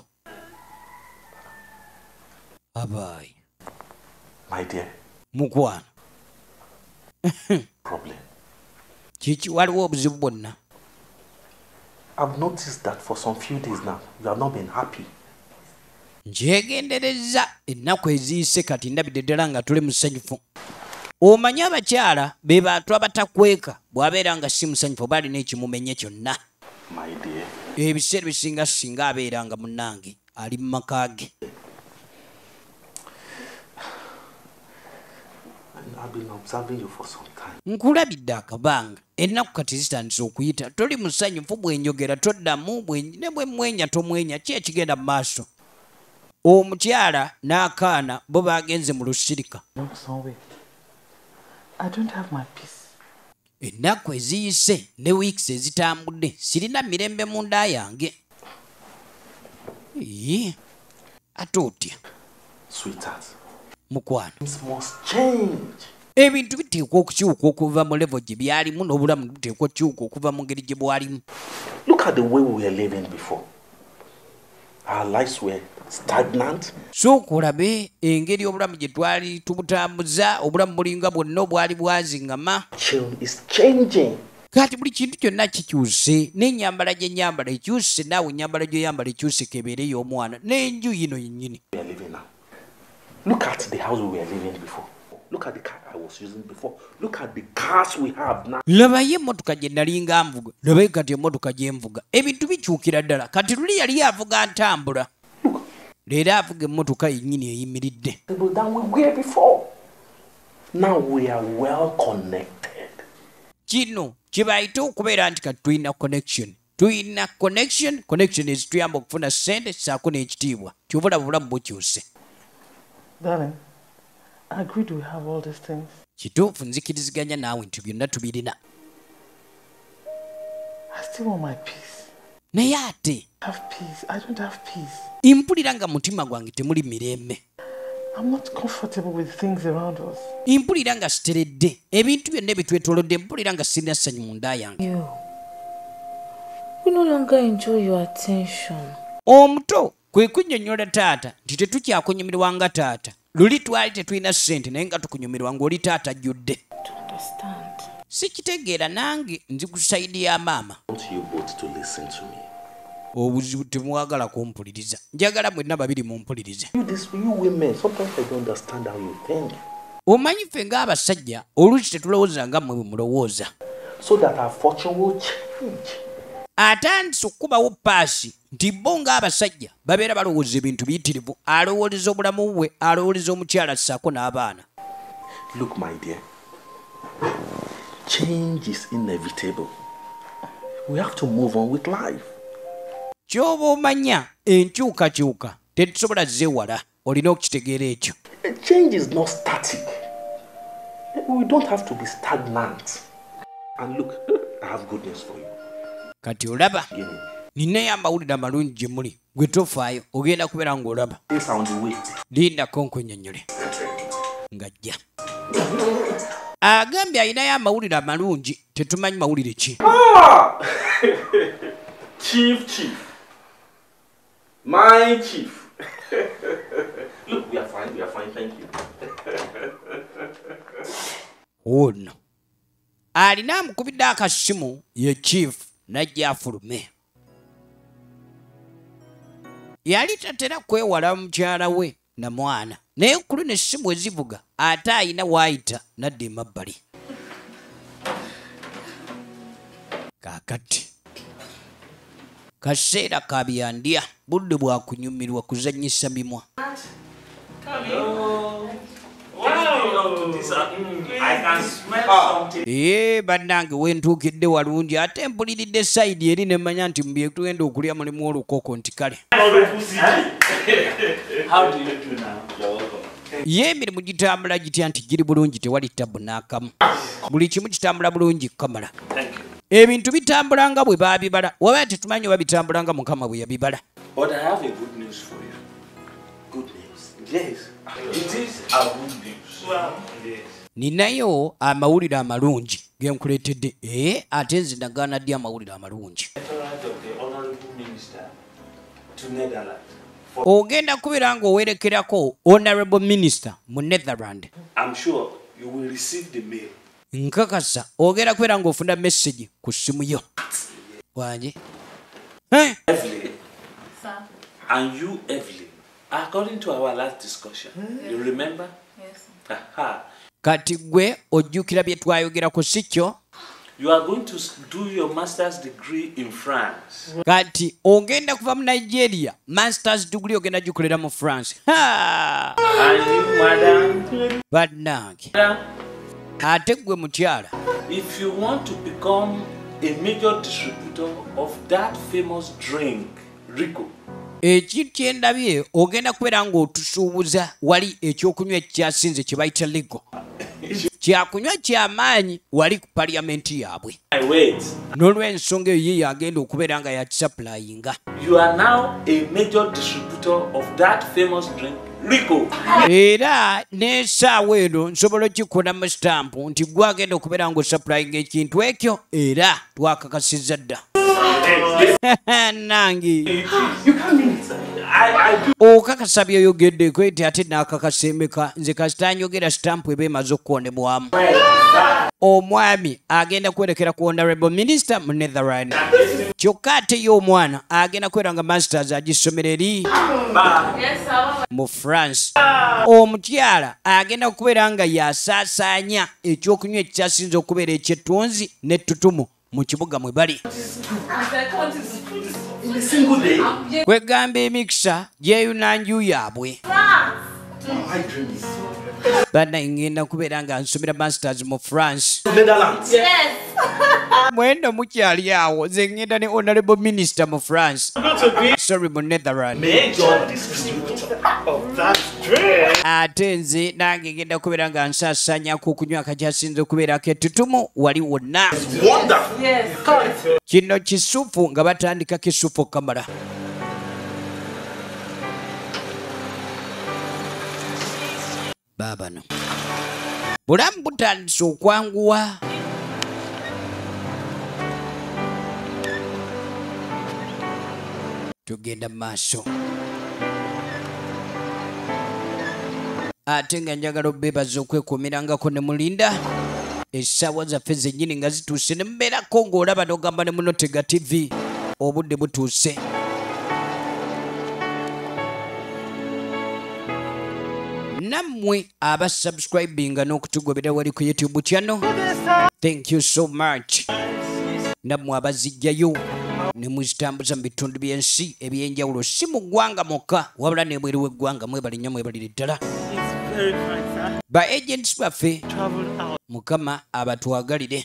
Abaayi. My dear. Mukwano. Problem. Kiki waliwo obuzibu bwonna. I've noticed that for some few days now you have not been happy. Nkyegenderezza ennaku eziyise kati ndabidde ddala nga tuli musanyufu. Omanyi abakyala be bantu abatakweka bw'abeera nga si musanyufu oba alina ekimumenye kyonna. My dear. Ebiseera bisinga singa abeera nga munnange ali mu maka ge. I've been observing you for some time. Nkulabidde akabanga ennaku kati zitandise okuyita toli musanyufu bwenjogera toddamu ne bwe mwenya tomwenya ki ekigenda mu maaso. Omukyala n'akaana bo baagenze mu lusirika. I don't have my peace. Ennaku eziyise ne weeks ezitambudde sirina mirembe mu nda yange. Ee, ate otya? Sweetheart. Mukwano. Things must change. Ebintu biteekwa okukyuka okuva mu level gye byalimu n'obulamu buteekwa okukyuka okuva mu ngeri gye bwalimu. Look at the way we were living before. Our lives were stagnant. Sooka olabe engeri obulamu gye twali tubutambuza obulamu bulinga bwonna obwali bwazingama. Is changing. Kati buli kintu kyonna kikyuse n'ennyambala gy'ennyambala ekyuse naawe ennyambala gy'oyambala ekyuse kebeere y'omwana n'enju yino yennyini. We are living now. Look at the house we were living before. Look at the car I was using before. Look at the cars we have now. Laba ye motoka gye nalinga mvuga. Laba kati emotoka gye mvuga. Ebintu bikyukira ddala. Kati luli yali avuga ntambula. Leero avuga emotoka yennyini eyimiridde. Than we were before. Now we are well connected. Kino kibayita okubeera nti kati tulina connection. Tulina connection. Connection is tuyamba okufuna ssente saako n'ekitiibwa. Kyobula bulamu bukyuse. Darling, I agreed we have all these things. Kituufu nzikiriziganya naawe nti byonna tubirina. I still want my peace. Naye ate Have peace. I don't have peace. impulira nga mutima gwange temuli mirembe. I'm not comfortable with things around us. Impulira nga siteredde. Ebintu byonna bitwetoolodde mpulira nga sirina ssanyu mu nda yange. You. We no longer enjoy your attention. Omuto kwe kunnyonnyola taata nti tetukyakunyumirwa nga taata. Luli twali tetulina ssente naye nga tukunyumirwa ng'oli taata ajjudde. Sikitegeera nange nzi ku sayidi ya maama. Want you both to listen to me. Obuzibu temwagala kumpuliriza. Njagala mwenna babiri mumpulirize. You this you women, sometimes I don't understand how you think. Omanyi ffe ng'abasajja oluusi tetulowooza nga mmwe bwe mulowooza. So that our fortune will change. Atandise okukubawo paasi nti bo ng'abasajja babeera balowooza ebintu biyitirivu, alowooleza obulamu bwe, alowooleza omukyala ssaako n'abaana. Look, my dear, change is inevitable. We have to move on with life. Ky'oba omanya enkyukakyuka tetusobola zeewala, olina okukitegeera ekyo. Change is not static. We don't have to be stagnant. And look, I have good news for you. Kati olaba ninayo amawulire amalungi gye muli gwe tofaayo ogenda kubeera ng'olaba. Lindako nkwennyonnyole ng'ajja. Agambye alinayo amawulire amalungi tetumanyi mawulire ki. Chief, chief. My chief. Look, we are fine, we are fine, thank you. Ono alina amukubidde akasimu ye chief najja afulume. Yali tatera kwewala mukyala we na mwana naye kulu n'essimu ezivuga ate ayina waayita nadda emabbali. Kaakati kaseera ka byandya budde bwa kunyumirwa kuzannyisa mimwa. Ee bannange wentuukidde walungi ate mpuliridde sayidi eri ne mmanya nti mu bye tugenda okulya mulimu olukoko nti kale. Ye emirimu gitambula gitya nti giri bulungi tewali tabu n'akamu. Buli kimu kitambula bulungi kamala. Ebintu bitambula nga bwe baabibala waba tetumanyi oba bitambula nga Mukama bwe yabibala. But I have a good news for you. Good news. Yes. It is a good news. Well, yes. Ninayo amawulire amalungi ge nkuleetedde. Ee ate nze nagaana ddi amawulire amalungi. Ogenda kubeera ng'owerekerako Honorable Minister mu Netherland. I'm sure you will receive the mail. Nkakasa ogenda kubeera ng'ofuna message ku ssimu yo. Wange? Eh? Evelyn. Sir. And you, Evelyn, according to our last discussion, mm-hmm. You remember? Yes. Aha. Kati gwe ojjukira bye twayogerako si kyo? You are going to do your master's degree in France. Kati ogenda kuva mu Nigeria, master's degree ogenda gikolera mu France. Ha! And you, madam? Bannange. Ate gwe mukyala. If you want to become a major distributor of that famous drink, Rico. Ekintu kye ndabye ogenda kubeera ng'otusuubuza wali ekyokunywa ekyasinze kye bayita Rico. Kyakunywa ky'amaanyi wali ku paliamenti yaabwe. N'olw'ensonga eyo ye yagenda okubeera nga yakisappulayinga. You are now a major distributor of that famous drink, Rico. Era n'essaawa eno nsobola okikuna mu stampu nti gwe agenda okubeera ng'osappulayinga ekintu ekyo era twakakasizza dda. Nangi. You can't mean it, sir. okakasa byoyogeddeko eti ate n'akakasemeka nze kasita njogera sitampu eba emaze okukonebwamu. Omwami agenda kwerekera ku honorable minister mu Netherland. Kyokka ate ye omwana agenda kwera nga masters agisomera eri mu France. Omukyala agenda kubeera nga yasaasaanya ekyokunywa ekyasinze okubeera ekyettunzi n'ettutumu mu kibuga mwe bali. Kwegamba emikisa gyeyunanju yaabwe. Bana ngenda kubeera nga nsomera masters mu France. Netherlands. Yes. Mwenda mukyali awo nze ngenda ne honorable minister mu France. Sorry, mu Netherlands. May God distribute of that dream. Ate nze nange ngenda kubeera nga nsaasaanyako okunywa akakyasinze okubeera ak'ettutumu wali wonna. Wonderful. Yes. Kino kisufu nga batandika kisufu kamala. Babano bulamu butandise okwanguwa. Tugenda maaso. Ate nga njagala obeebaza okwekuumirangako ne mulinda essaawa zaffe zennyini nga zituuse ne mubeerako ng'olaba n'ogamba ne muno Tega T V obudde butuuse. Nammwe abasubscribinga n'okutugobera wali ku YouTube channel, thank you so much. Nammwe abazijjayo ne muzitambuza mu bitundu by'ensi ebyenjawulo si mu ggwanga mwokka wabula n'ebweru w'eggwanga mwebali nnyo mwebalire ddala. Ba agents baffe Mukama abatwagalire.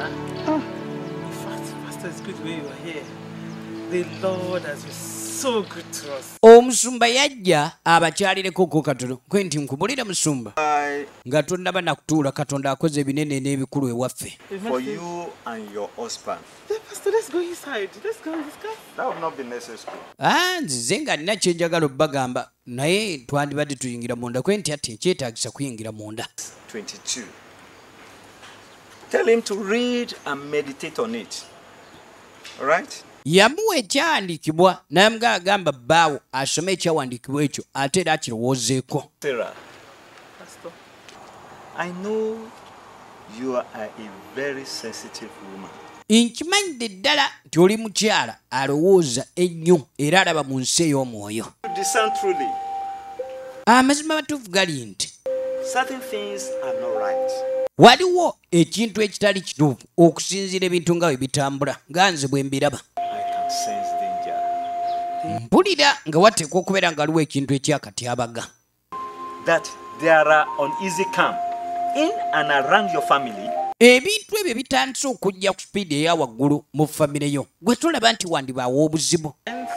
So good to us. Omusumba yajja abakyalireko ko katono kwe nti nkubulira musumba nga tonnaba nakutuula Katonda akoze ebinene n'ebikulu ewaffe. For you and your husband. Yeah, Pastor, let's go inside. Let's go and discuss. That would not be necessary. Ah, nzize nga nina kye njagala obbagamba naye twandibadde tuyingira munda kwe nti ate ekyetaagisa kuyingira munda. twenty-two. Tell him to read and meditate on it. All right? Yamuwa ekyawandiikibwa naye mga agamba bbaawo asome ekyawandiikibwa ekyo ate era akirowoozeeko. Sarah, Pastor, I know you are a very sensitive woman. Nkimanyidde ddala nti oli mukyala alowooza ennyo era alaba mu nsi ey'omwoyo. Discern truly. Amazima matuufu gali nti Certain things are not right. waliwo ekintu ekitali kituufu okusinziira ebintu nga bwe bitambula nga nze bwe mbiraba. Sense danger. Mpulira nga wateekwa okubeera nga waliwo ekintu ekyakatyabaga. That there are uneasy camp in and around your family. Ebintu ebyo bitandise okujja ku speed eya waggulu mu famire yo gwe tulaba nti wandibaawo obuzibu.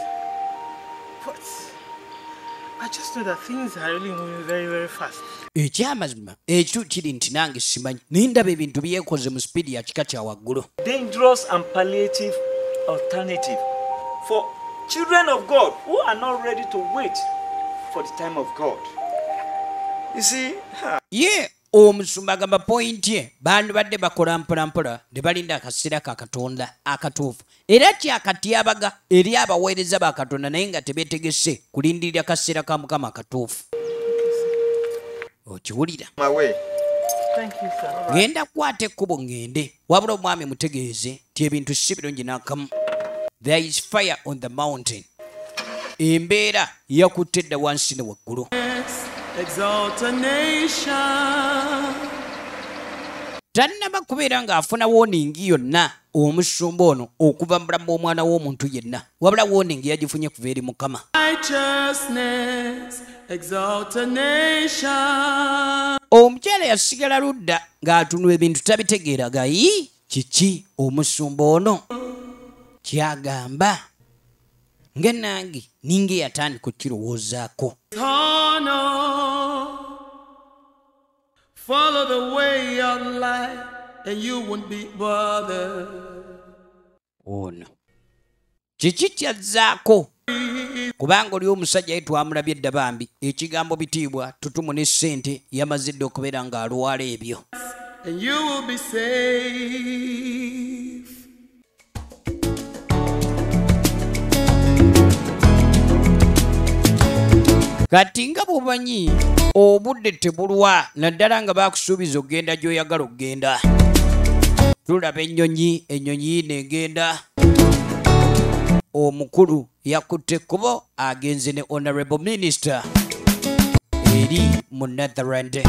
I just know that things are really moving very, very fast. Ekyamazima ekyo kiri nti nange simanyi naye ndaba ebintu byekoze mu speed ya kika kya waggulu. Dangerous and palliative alternative for children of God who are not ready to wait for the time of God. You see, huh? Yeah, omusumba agamba point ye bandu badde bakola mpola mpola ne balinda akaseera ka Katonda akatuufu era kyakatyabaga eri abaweereza ba Katonda naye nga tebeetegese kulindirira kaseera ka Mukama akatuufu. Okiwulira? Thank you, sir. Ngenda kukwata ekkubo ngende wabula omwami mutegeeze ti ebintu si birungi n'akamu. There is fire on the mountain. Embeera yakutte edda wansi ne waggulu. Exalt a nation. Tannaba kubeera ng'afuna warning yonna omusumba ono okuva mu bulamu bw'omwana w'omuntu yenna wabula warning yagifunye kuva eri Mukama. Righteousness, exalt a nation. Omukyala yasigala ludda ng'atunula ebintu tabitegeeraga yi kiki omusumba ono kyagamba ng'ennange ninga eyatandika okukirowoozaako. Follow the way of life and you won't be bothered. Ono kiki kyazzaako kubanga oli omusajja ye twamulabye edda bambi ekigambo bitiibwa tutumu ne ssente yamazidde okubeera ng'alwala ebyo. And you will be safe. kati nga bumanyi obudde tebulwa naddala nga bakusuubiza okgenda gy'oyagala okgenda. Tulaba ennyonyi, ennyonyi negenda. Omukulu yakutte ekkubo agenze ne Honorable Minister eri mu Netherland.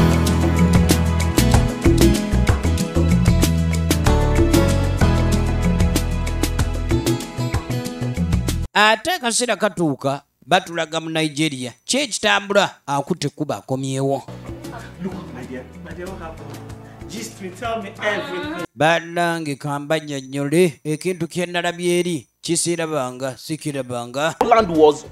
Ate akaseera katuuka batulaga mu Nigeria. Ki ekitambula akutte ekkubo akomyewo. Look, my dear, my dear, what happened? Just tell me everything. Bannange kambannyonnyole ekintu kye nalabye eri kisirabanga sikirabanga. Land was.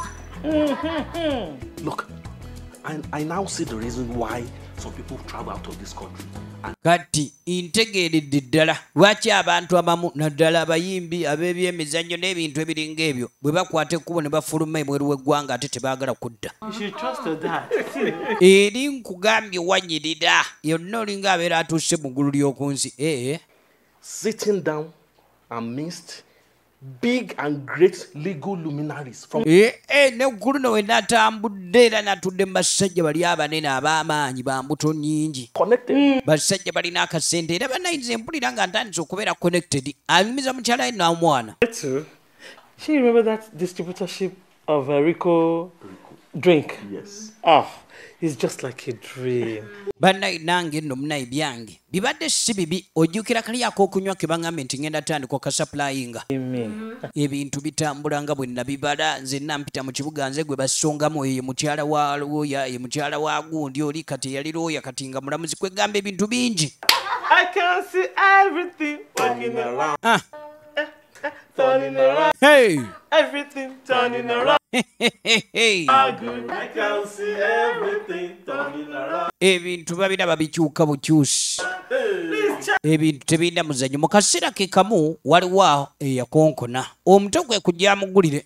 Look, I, I now see the reason why some people travel out of this country. And kati ntegeeredde ddala lwaki abantu abamu naddala abayimbi ab'ebyemizannyo n'ebintu ebiringa ebyo bwe bakwata ekkubo ne bafuluma ebweru w'eggwanga ate tebaagala kudda. You should trust her dad. Eri nkugambye wanyirira yonna olinga abeera atuuse mu ggulu ly'oku nsi. Eh, sitting down amidst big and great legal luminaries from eh, eh, ne ggulu no we natambudde era natudde mu basajja bali abanene ab'amaanyi ba mbuto nnyingi. Connected. Basajja balina akasente era bannayinza empulira nga ntandise okubeera connected. Anyumiza mukyala we n'omwana. She remember that distributorship of a Rico drink? Yes. Oh, it's just like a dream. Bannayi nange nno munayi byange bibadde si bibi ojjukira kali ak'okunywa ke baŋŋambye nti ngenda tandika okasapulayinga. Ebintu bitambula nga bwe nabibala nze nampita mu kibuga nze gwe basongamu ye mukyala wa looya ye mukyala wa gundi oli kati yali looya kati nga mulamuzi kwegamba ebintu bingi. I can see everything walking around. Ah. Turning around. Hey. Everything turning around. Hey. I can see everything turning around. Ebintu babiraba bikyuka bukyusi. Ebintu tebirina muzannyo. Mu kaseera ke kamu waliwo eyakonkona omuto gwe kujja amugulire.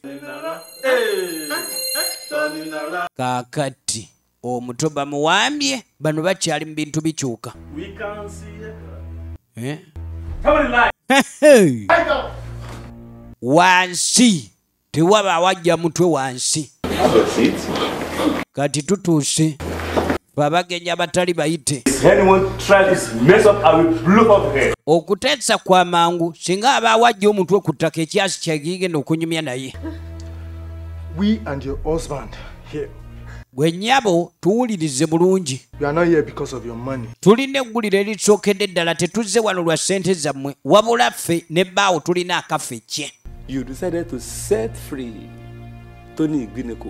Kaakati omuto bamuwambye bano bakyali mu bintu bikyuka. Eh? Hey. Wansi tewaba awajja mutwe wansi. Kati tutuuse babagenya abatali bayite. Okuteesa kwa mangu singa aba awajja omutwe ku ttaka ekyasi kyagigenda okunyumya naye. We and your husband here. Gwe nnyabo tuwulirize bulungi. We are not here because of your money. Tulina egguliro erisookedde ddala tetuzze wano lwa ssente zammwe wabula ffe ne bbaawo tulina akaffe kye. You decided to set free Tony Igbeneko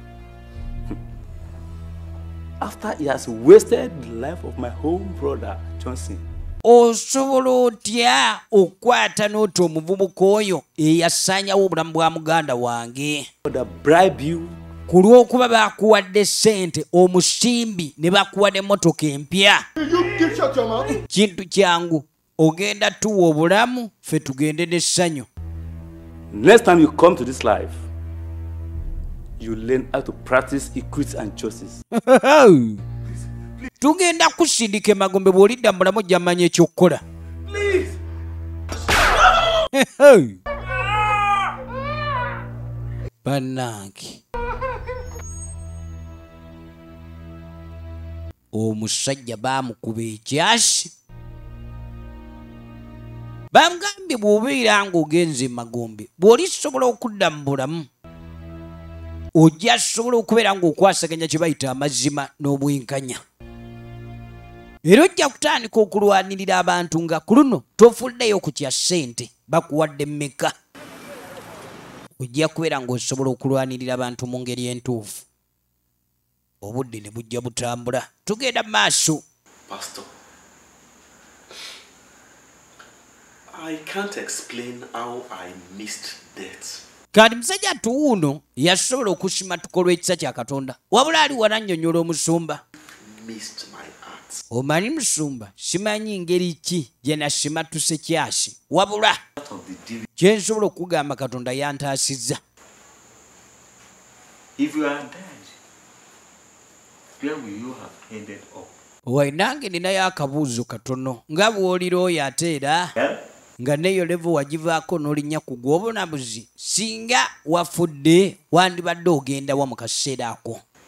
after he has wasted the life of my own brother Johnson. Osobola otya okukwata n'oti omuvubuka oyo eyasaanyawo obulamu bwa muganda wange ku lw'okuba baakuwadde ssente omusimbi ne bakuwadde emmotoka empya. Kintu kyangu ogenda tuwa obulamu ffe tugende n'essanyu. Next time you come to this life, you learn how to practice equity and justice. Tugenda kusindika emagombe bw'olidda mu bulamu ojja mmanya ekyokkola. Bannange omusajja baamukuba ekyasi bamugambye bw'obeera ng'ogenze emagombe bw'olisobola okudda mu bulamu ojja sobola okubeera ng'okwasaganya kye bayita amazima n'obwenkanya. Era ojja kutandika okulwanirira abantu nga ku luno tofuddeyo ku kya ssente bakuwadde mmeka. Ojja kubeera ng'osobola okulwanirira abantu mu ngeri entuufu. Obudde ne bujja butambula. Tugenda mu maaso. Pastor, I can't explain how I missed that. Kati musajja tuwuno yasobola okusimatuka olw'ekisa kya Katonda. Wabula ali wala nnyonnyola omusumba. Missed my heart. Omanyi musumba simanyi ngeri ki gye nasimatuse kyasi wabula kye nsobola okugamba Katonda yantaasizza. If you are dead, where will you have ended up? Wainange ninayo akabuuzo katono nga bw'olira oyo ate era nga neyo levo wagivaako n'olinnya ku gw'obunabuzi singa wafudde wandibadde ogenda wa mu kaseera ako.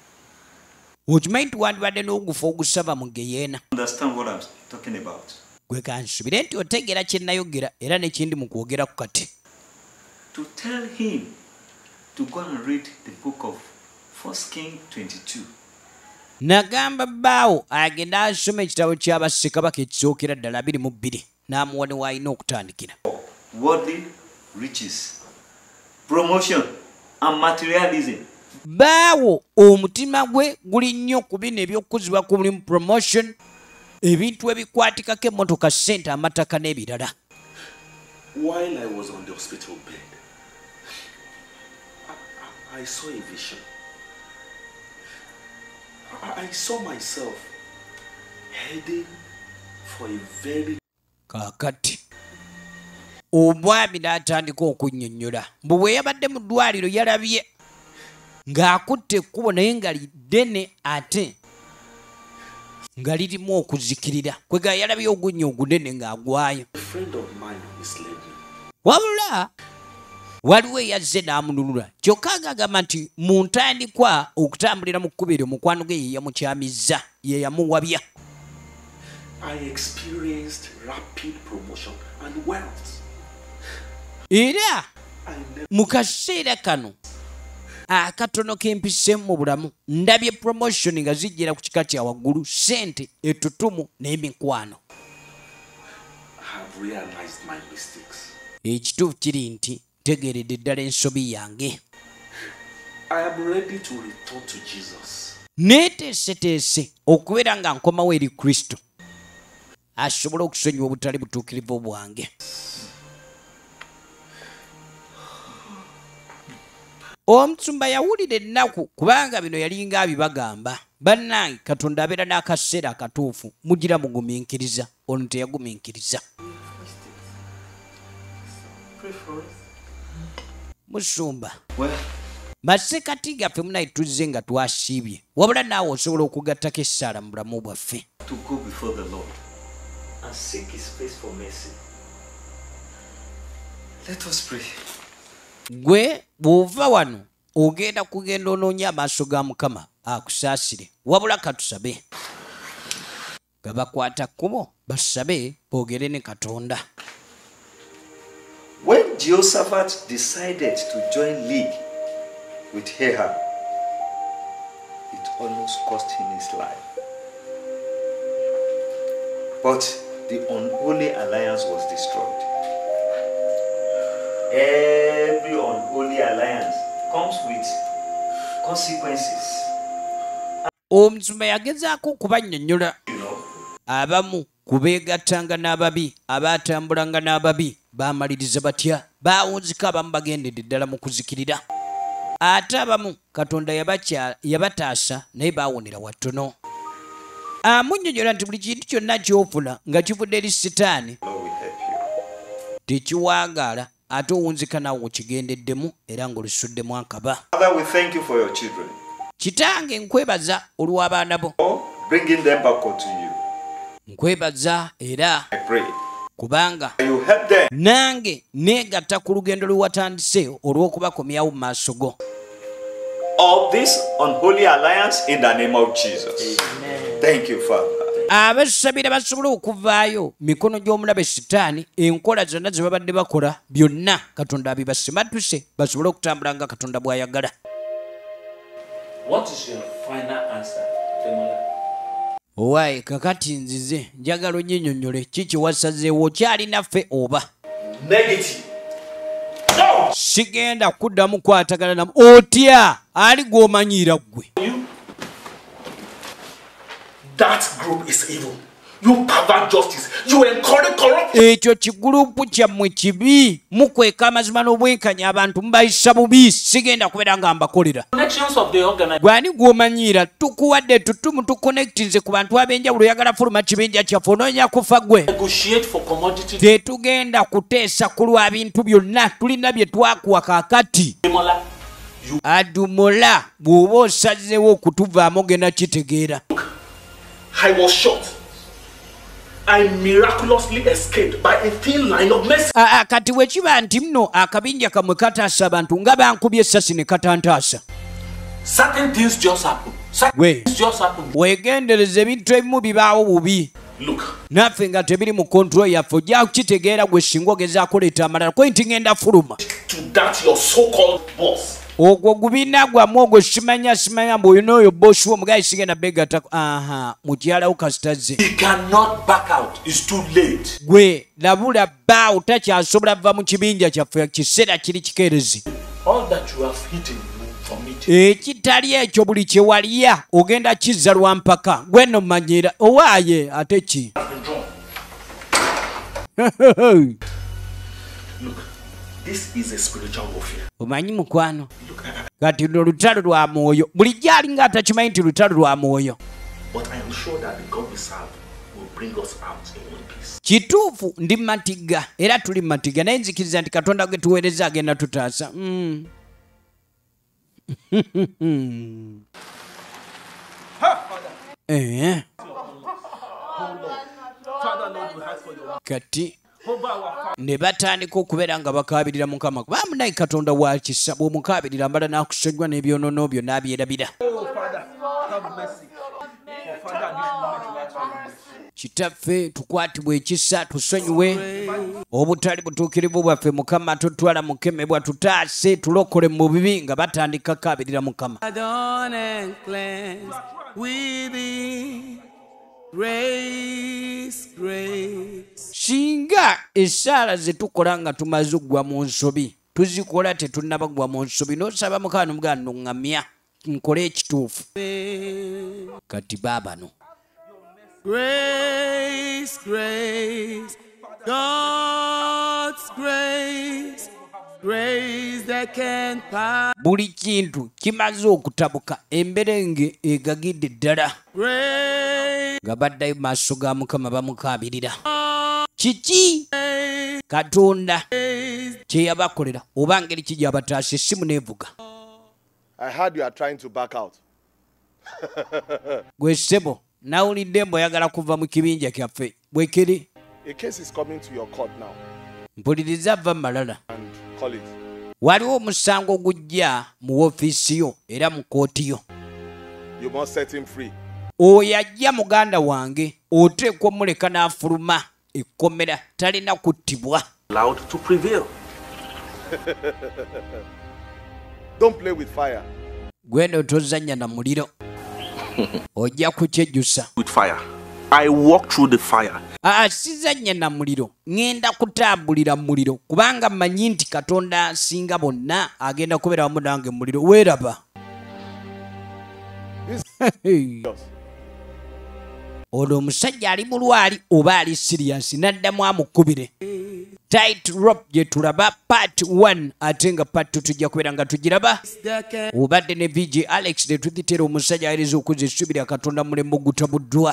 okimanyi nti wandibadde n'ogufa ogusaba mu geyeena. Understand what I'm talking about? Gwe kansubire nti otegeera kye nayogera era nekindi mu kwogera ku kati. To tell him to go and read the book of First Kings twenty-two. Nagamba bbaawo agenda asoma ekitabo ky'abassekabaka ekisookera ddala abiri mu bbiri n'amuwa ne w'alina okutandikira. Worldly riches, promotion and materialism. Baawo omutima gwe guli nnyo ku bino eby'okukuzibwa ku mulimu promotion, ebintu ebikwatikako emmotoka, ssente, amataka n'ebirala. While I was on the hospital bed, I, I, I saw a vision. I, I saw myself heading for a very... Kaakati omwami n'atandika okunnyonnyola mbu bwe yabadde mu ddwaliro yalabye ng'akutte ekkubo naye nga liddene ate nga lirimu okuzikirira kwega yalabye ogunnya ogunene ng'agwayo. Wabula waliwo eyazze n'amununula kyokka agamba nti mu ntandikwa okutambulira mu kkubo eryo mukwano ge ye yamukyamizza ye yamuwabya. I experienced rapid promotion and wealth. Era mu kaseera kano akatono kempisemu mu bulamu ndabye promotion nga zijjira ku kika kya waggulu, ssente, ettutumu n'emikwano. Ekituufu kiri nti tegeeredde ddala ensobi yange. Neeteeseteese okubeera nga nkomawo eri Kristo asobola okusonyiwa obutali butuukirivu bwange. Omusumba yawulira ennaku kubanga bino yalinga abibagamba. Bannange Katonda abeera n'akaseera akatuufu mugira mugumiikiriza, ono teyagumiikiriza. Musumba masekati gaffe munaye tuzze nga twasiibye wabula naawe osobola okugattako essaala mu bulamu bwaffe. To go before the Lord and seek his face for mercy. Let us pray. Gwe bw'ova wano ogenda kugenda onoonya amaaso ga Mukama akusaasire, wabula katusabe. Gabakwata kkubo basabe boogere ne Katonda. When Jehoshaphat decided to join league with Ahab, it almost cost him his life. But the unholy alliance was destroyed. Every unholy alliance comes with consequences. Omusumba yagezaako okubannyonnyola abamu kubeegattanga n'ababi, abaatambulanga n'ababi baamaliriza batya, baawunzika abamu bagendedde ddala mu kuzikirira, ate abamu Katonda yabataasa naye baawonera wattono. Amunnyonnyola nti buli kintu kyonna ky'ofuna nga kivudde eri Setaani tekiwaagaala ate owunzika naawe okigendeddemu era ng'olisuddemu akaba. Father, we thank you for your children. Kitange nkwebaza olw'abaana bo. Bringing them back to you. Nkwebaza era I pray. Kubanga You help them. Nange neegatta ku lugendo lwe watandise olw'okubakomyawo mu maaso go. Of this unholy alliance in the name of Jesus. Amen. Thank you, Father. Abasabira basobole okuvaayo mikono gy'omulabe Setaani, enkola zonna ze babadde bakola byonna Katonda abibasimatuse basobole okutambula nga Katonda bw'ayagala. What is your final answer, Demola? Owaaye kakati nzize njagala onnyinyonnyole kiki wasazeewo okyali naffe oba? Negative. No! Sigenda kuddamu kwatagana namu. Otya ali gw'omanyiira ggwe. That group is evil. You pervert justice. You encourage corruption. Ekyo kigurupu kyammwe kibi. Mukweka amazima n'obwenkanya abantu mubayisa bubi. Sigenda kubeera nga mbakolera. Gwani gw'omanyiira tukuwadde tutumu tuconnectinze ku bantu ab'enjawulo oyagala fuluma kibinja kyaffe onoonya kufa ggwe. Tetugenda kuteesa ku lwa bintu byonna tulina bye twakuwa kaakati. Adumola bw'oba osazeewo okutuvaamu ogenda kitegeera. I was shot. I miraculously escaped by a thin line of mercy. Ah, kati wekiba nti mno akabinja kamwe kataasa abantu nga bankubye essasi ne katantaasa. Certain things just happen. we wegendereze ebintu ebimu bibaawo bubi naffe nga tebiri mu kontrol yaffe ojja kukitegeera gwe singa ogezaako leeta amalala kwe nti ngenda fuluma ogwo gubina gwamu ogwo simanya simanya mbu oyo n'oyo bosi wo omugayi sigenda begatako aha mukyalawo kasitazze gwe labula baawo takyasobola va mu kibinja kyaffe kiseera kiri kikeerezi ekitali ekyo buli kyewalya ogenda kizza lwampaka gweno manyira owaaye ate ki omanyi mukwano kati luno lutalo lwa mwoyo bulijjo alinga atakimanyi nti lutalo lwa mwoyo kituufu ndi matiga era tuli matiga naye nzikiriza nti katonda gwe tuweereza agenda tutaasa mm. eh. kati ne batandika okubeera nga bakaabirira mukama bamunaye katonda wa kisa bw'omukaabirira mbala n'akusonyiwa n'ebyonoono byo n'abyerabira kitaffe tukwatibwa ekisa tusonyiwe obutali butuukirivu bwaffe mukama tutwala mukemebwa tutaase tulokole mu bibi nga batandika kaabirira mukama Grace, grace. Singa esaala ze tukola nga tumaze okugwa mu nsobi tuzikola tetunnabagwa mu nsobi n'osaba mukama n'omugamba n'oŋŋamya nkole ekituufu kati baabano Grace, grace, God's grace, grace that can pass. Buli kintu kimaze okutabuka emberenge egagidde ddala nga baddayo maaso ga mukama bamukaabirira kiki katonda kye yabakolera oba ngeri ki gy'abataasa essimu neevuga I heard you are trying to back out. gwe ssebo nawulidde mbu oyagala kuva mu kibinja kyaffe bwe kiri A case is coming to your court now. mpuliriza va malala And colleagues. waliwo omusango gujja mu woofiisi yo era mu kooti yo You must set him free. oyo ajja muganda wange oteekwa omuleka n'afuluma ekkomera talina kuttibwa Allowed to prevail. Don't play with fire. gweno tozannya na muliro ojja kukyejjusa With fire. I walk through the fire. aa sizannya na muliro ŋŋenda kutambulira mu muliro kubanga mmanyi nti katonda asinga bonna agenda kubeera wamu nange mu muliro weeraba ono omusajja ali mulwali oba ali siriyasi n'addamu amukubire tight rope gye tulaba part one ate nga part two tujja kubeera nga tugiraba obadde ne V J Alex ne tuditera omusajja ayinza okuza essubi lya katonda mulembe ogutabuddwa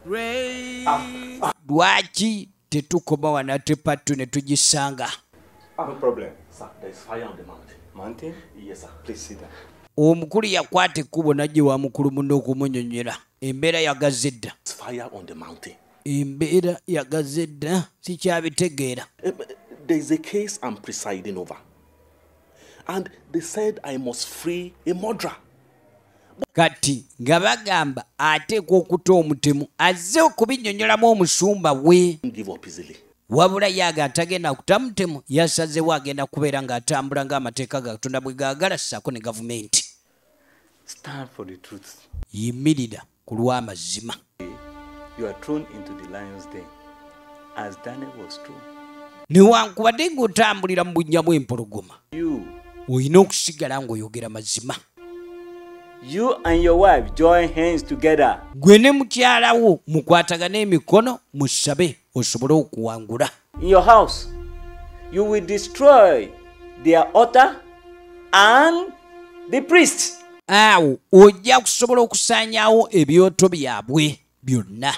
lwaki tetukoma wana ate part two ne tugisanga No problem. Sir, there is fire on the mountain. Mountain? Yes, sir. Please sit down. omukulu yakwata ekkubo najje wa mukulu muno okumunyonyera embeera yagaze dda Fire on the mountain. embeera yagaze dda sikyabitegeera There is a case I'm presiding over. And they said I must free a murderer. kati nga bagamba ateekwa okuta omutemu azze okubinnyonnyolamu omusumba we Give up easily. wabula yaga atagenda kutamutemu yasazewo agenda kubeera ng'atambula ng'amateeka ga katonda bwe gaagala ssaako ne gavumenti Stand for the truth. yimirira ku lw'amazima You are thrown into the lion's den, as Daniel was thrown. newankubadde ng'otambulira mu bunnya bw'empologoma You, olina okusigala ng'oyogera mazima you and your wife join hands together. gwe ne mukyalawo mukwatagane emikono musabe osobole okuwangula In your house, you will destroy their altar and the priest. awo ojja kusobola okusaanyaawo ebyoto byabwe byonna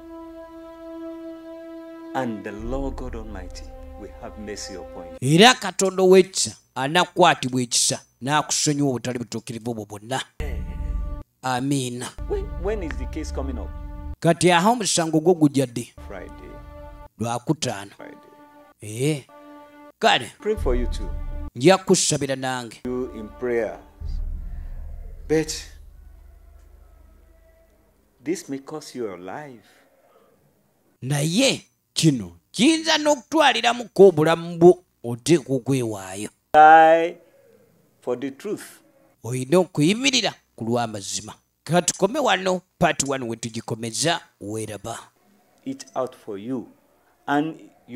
And the Lord God Almighty will have mercy upon you. era katonda ow'ekisa anakukwatibwa ekisa n'akusonyiwa obutali butuukirivu obwo bwonna amiina When, when is the case coming up? kati aho omusango gwo gujja ddi Friday. lwakutaano Friday. ee kale Pray for you too. nja kusabira nange You in prayer. But This may cost you your life. Naye kino kiyinza n'okutwaliramu ko obulamu bwo oteekwa okwewaayo. Die for the truth. Olina okuyimirira ku lw'amazima. Katukome wano part one we tugikomeza weeraba. It out for you and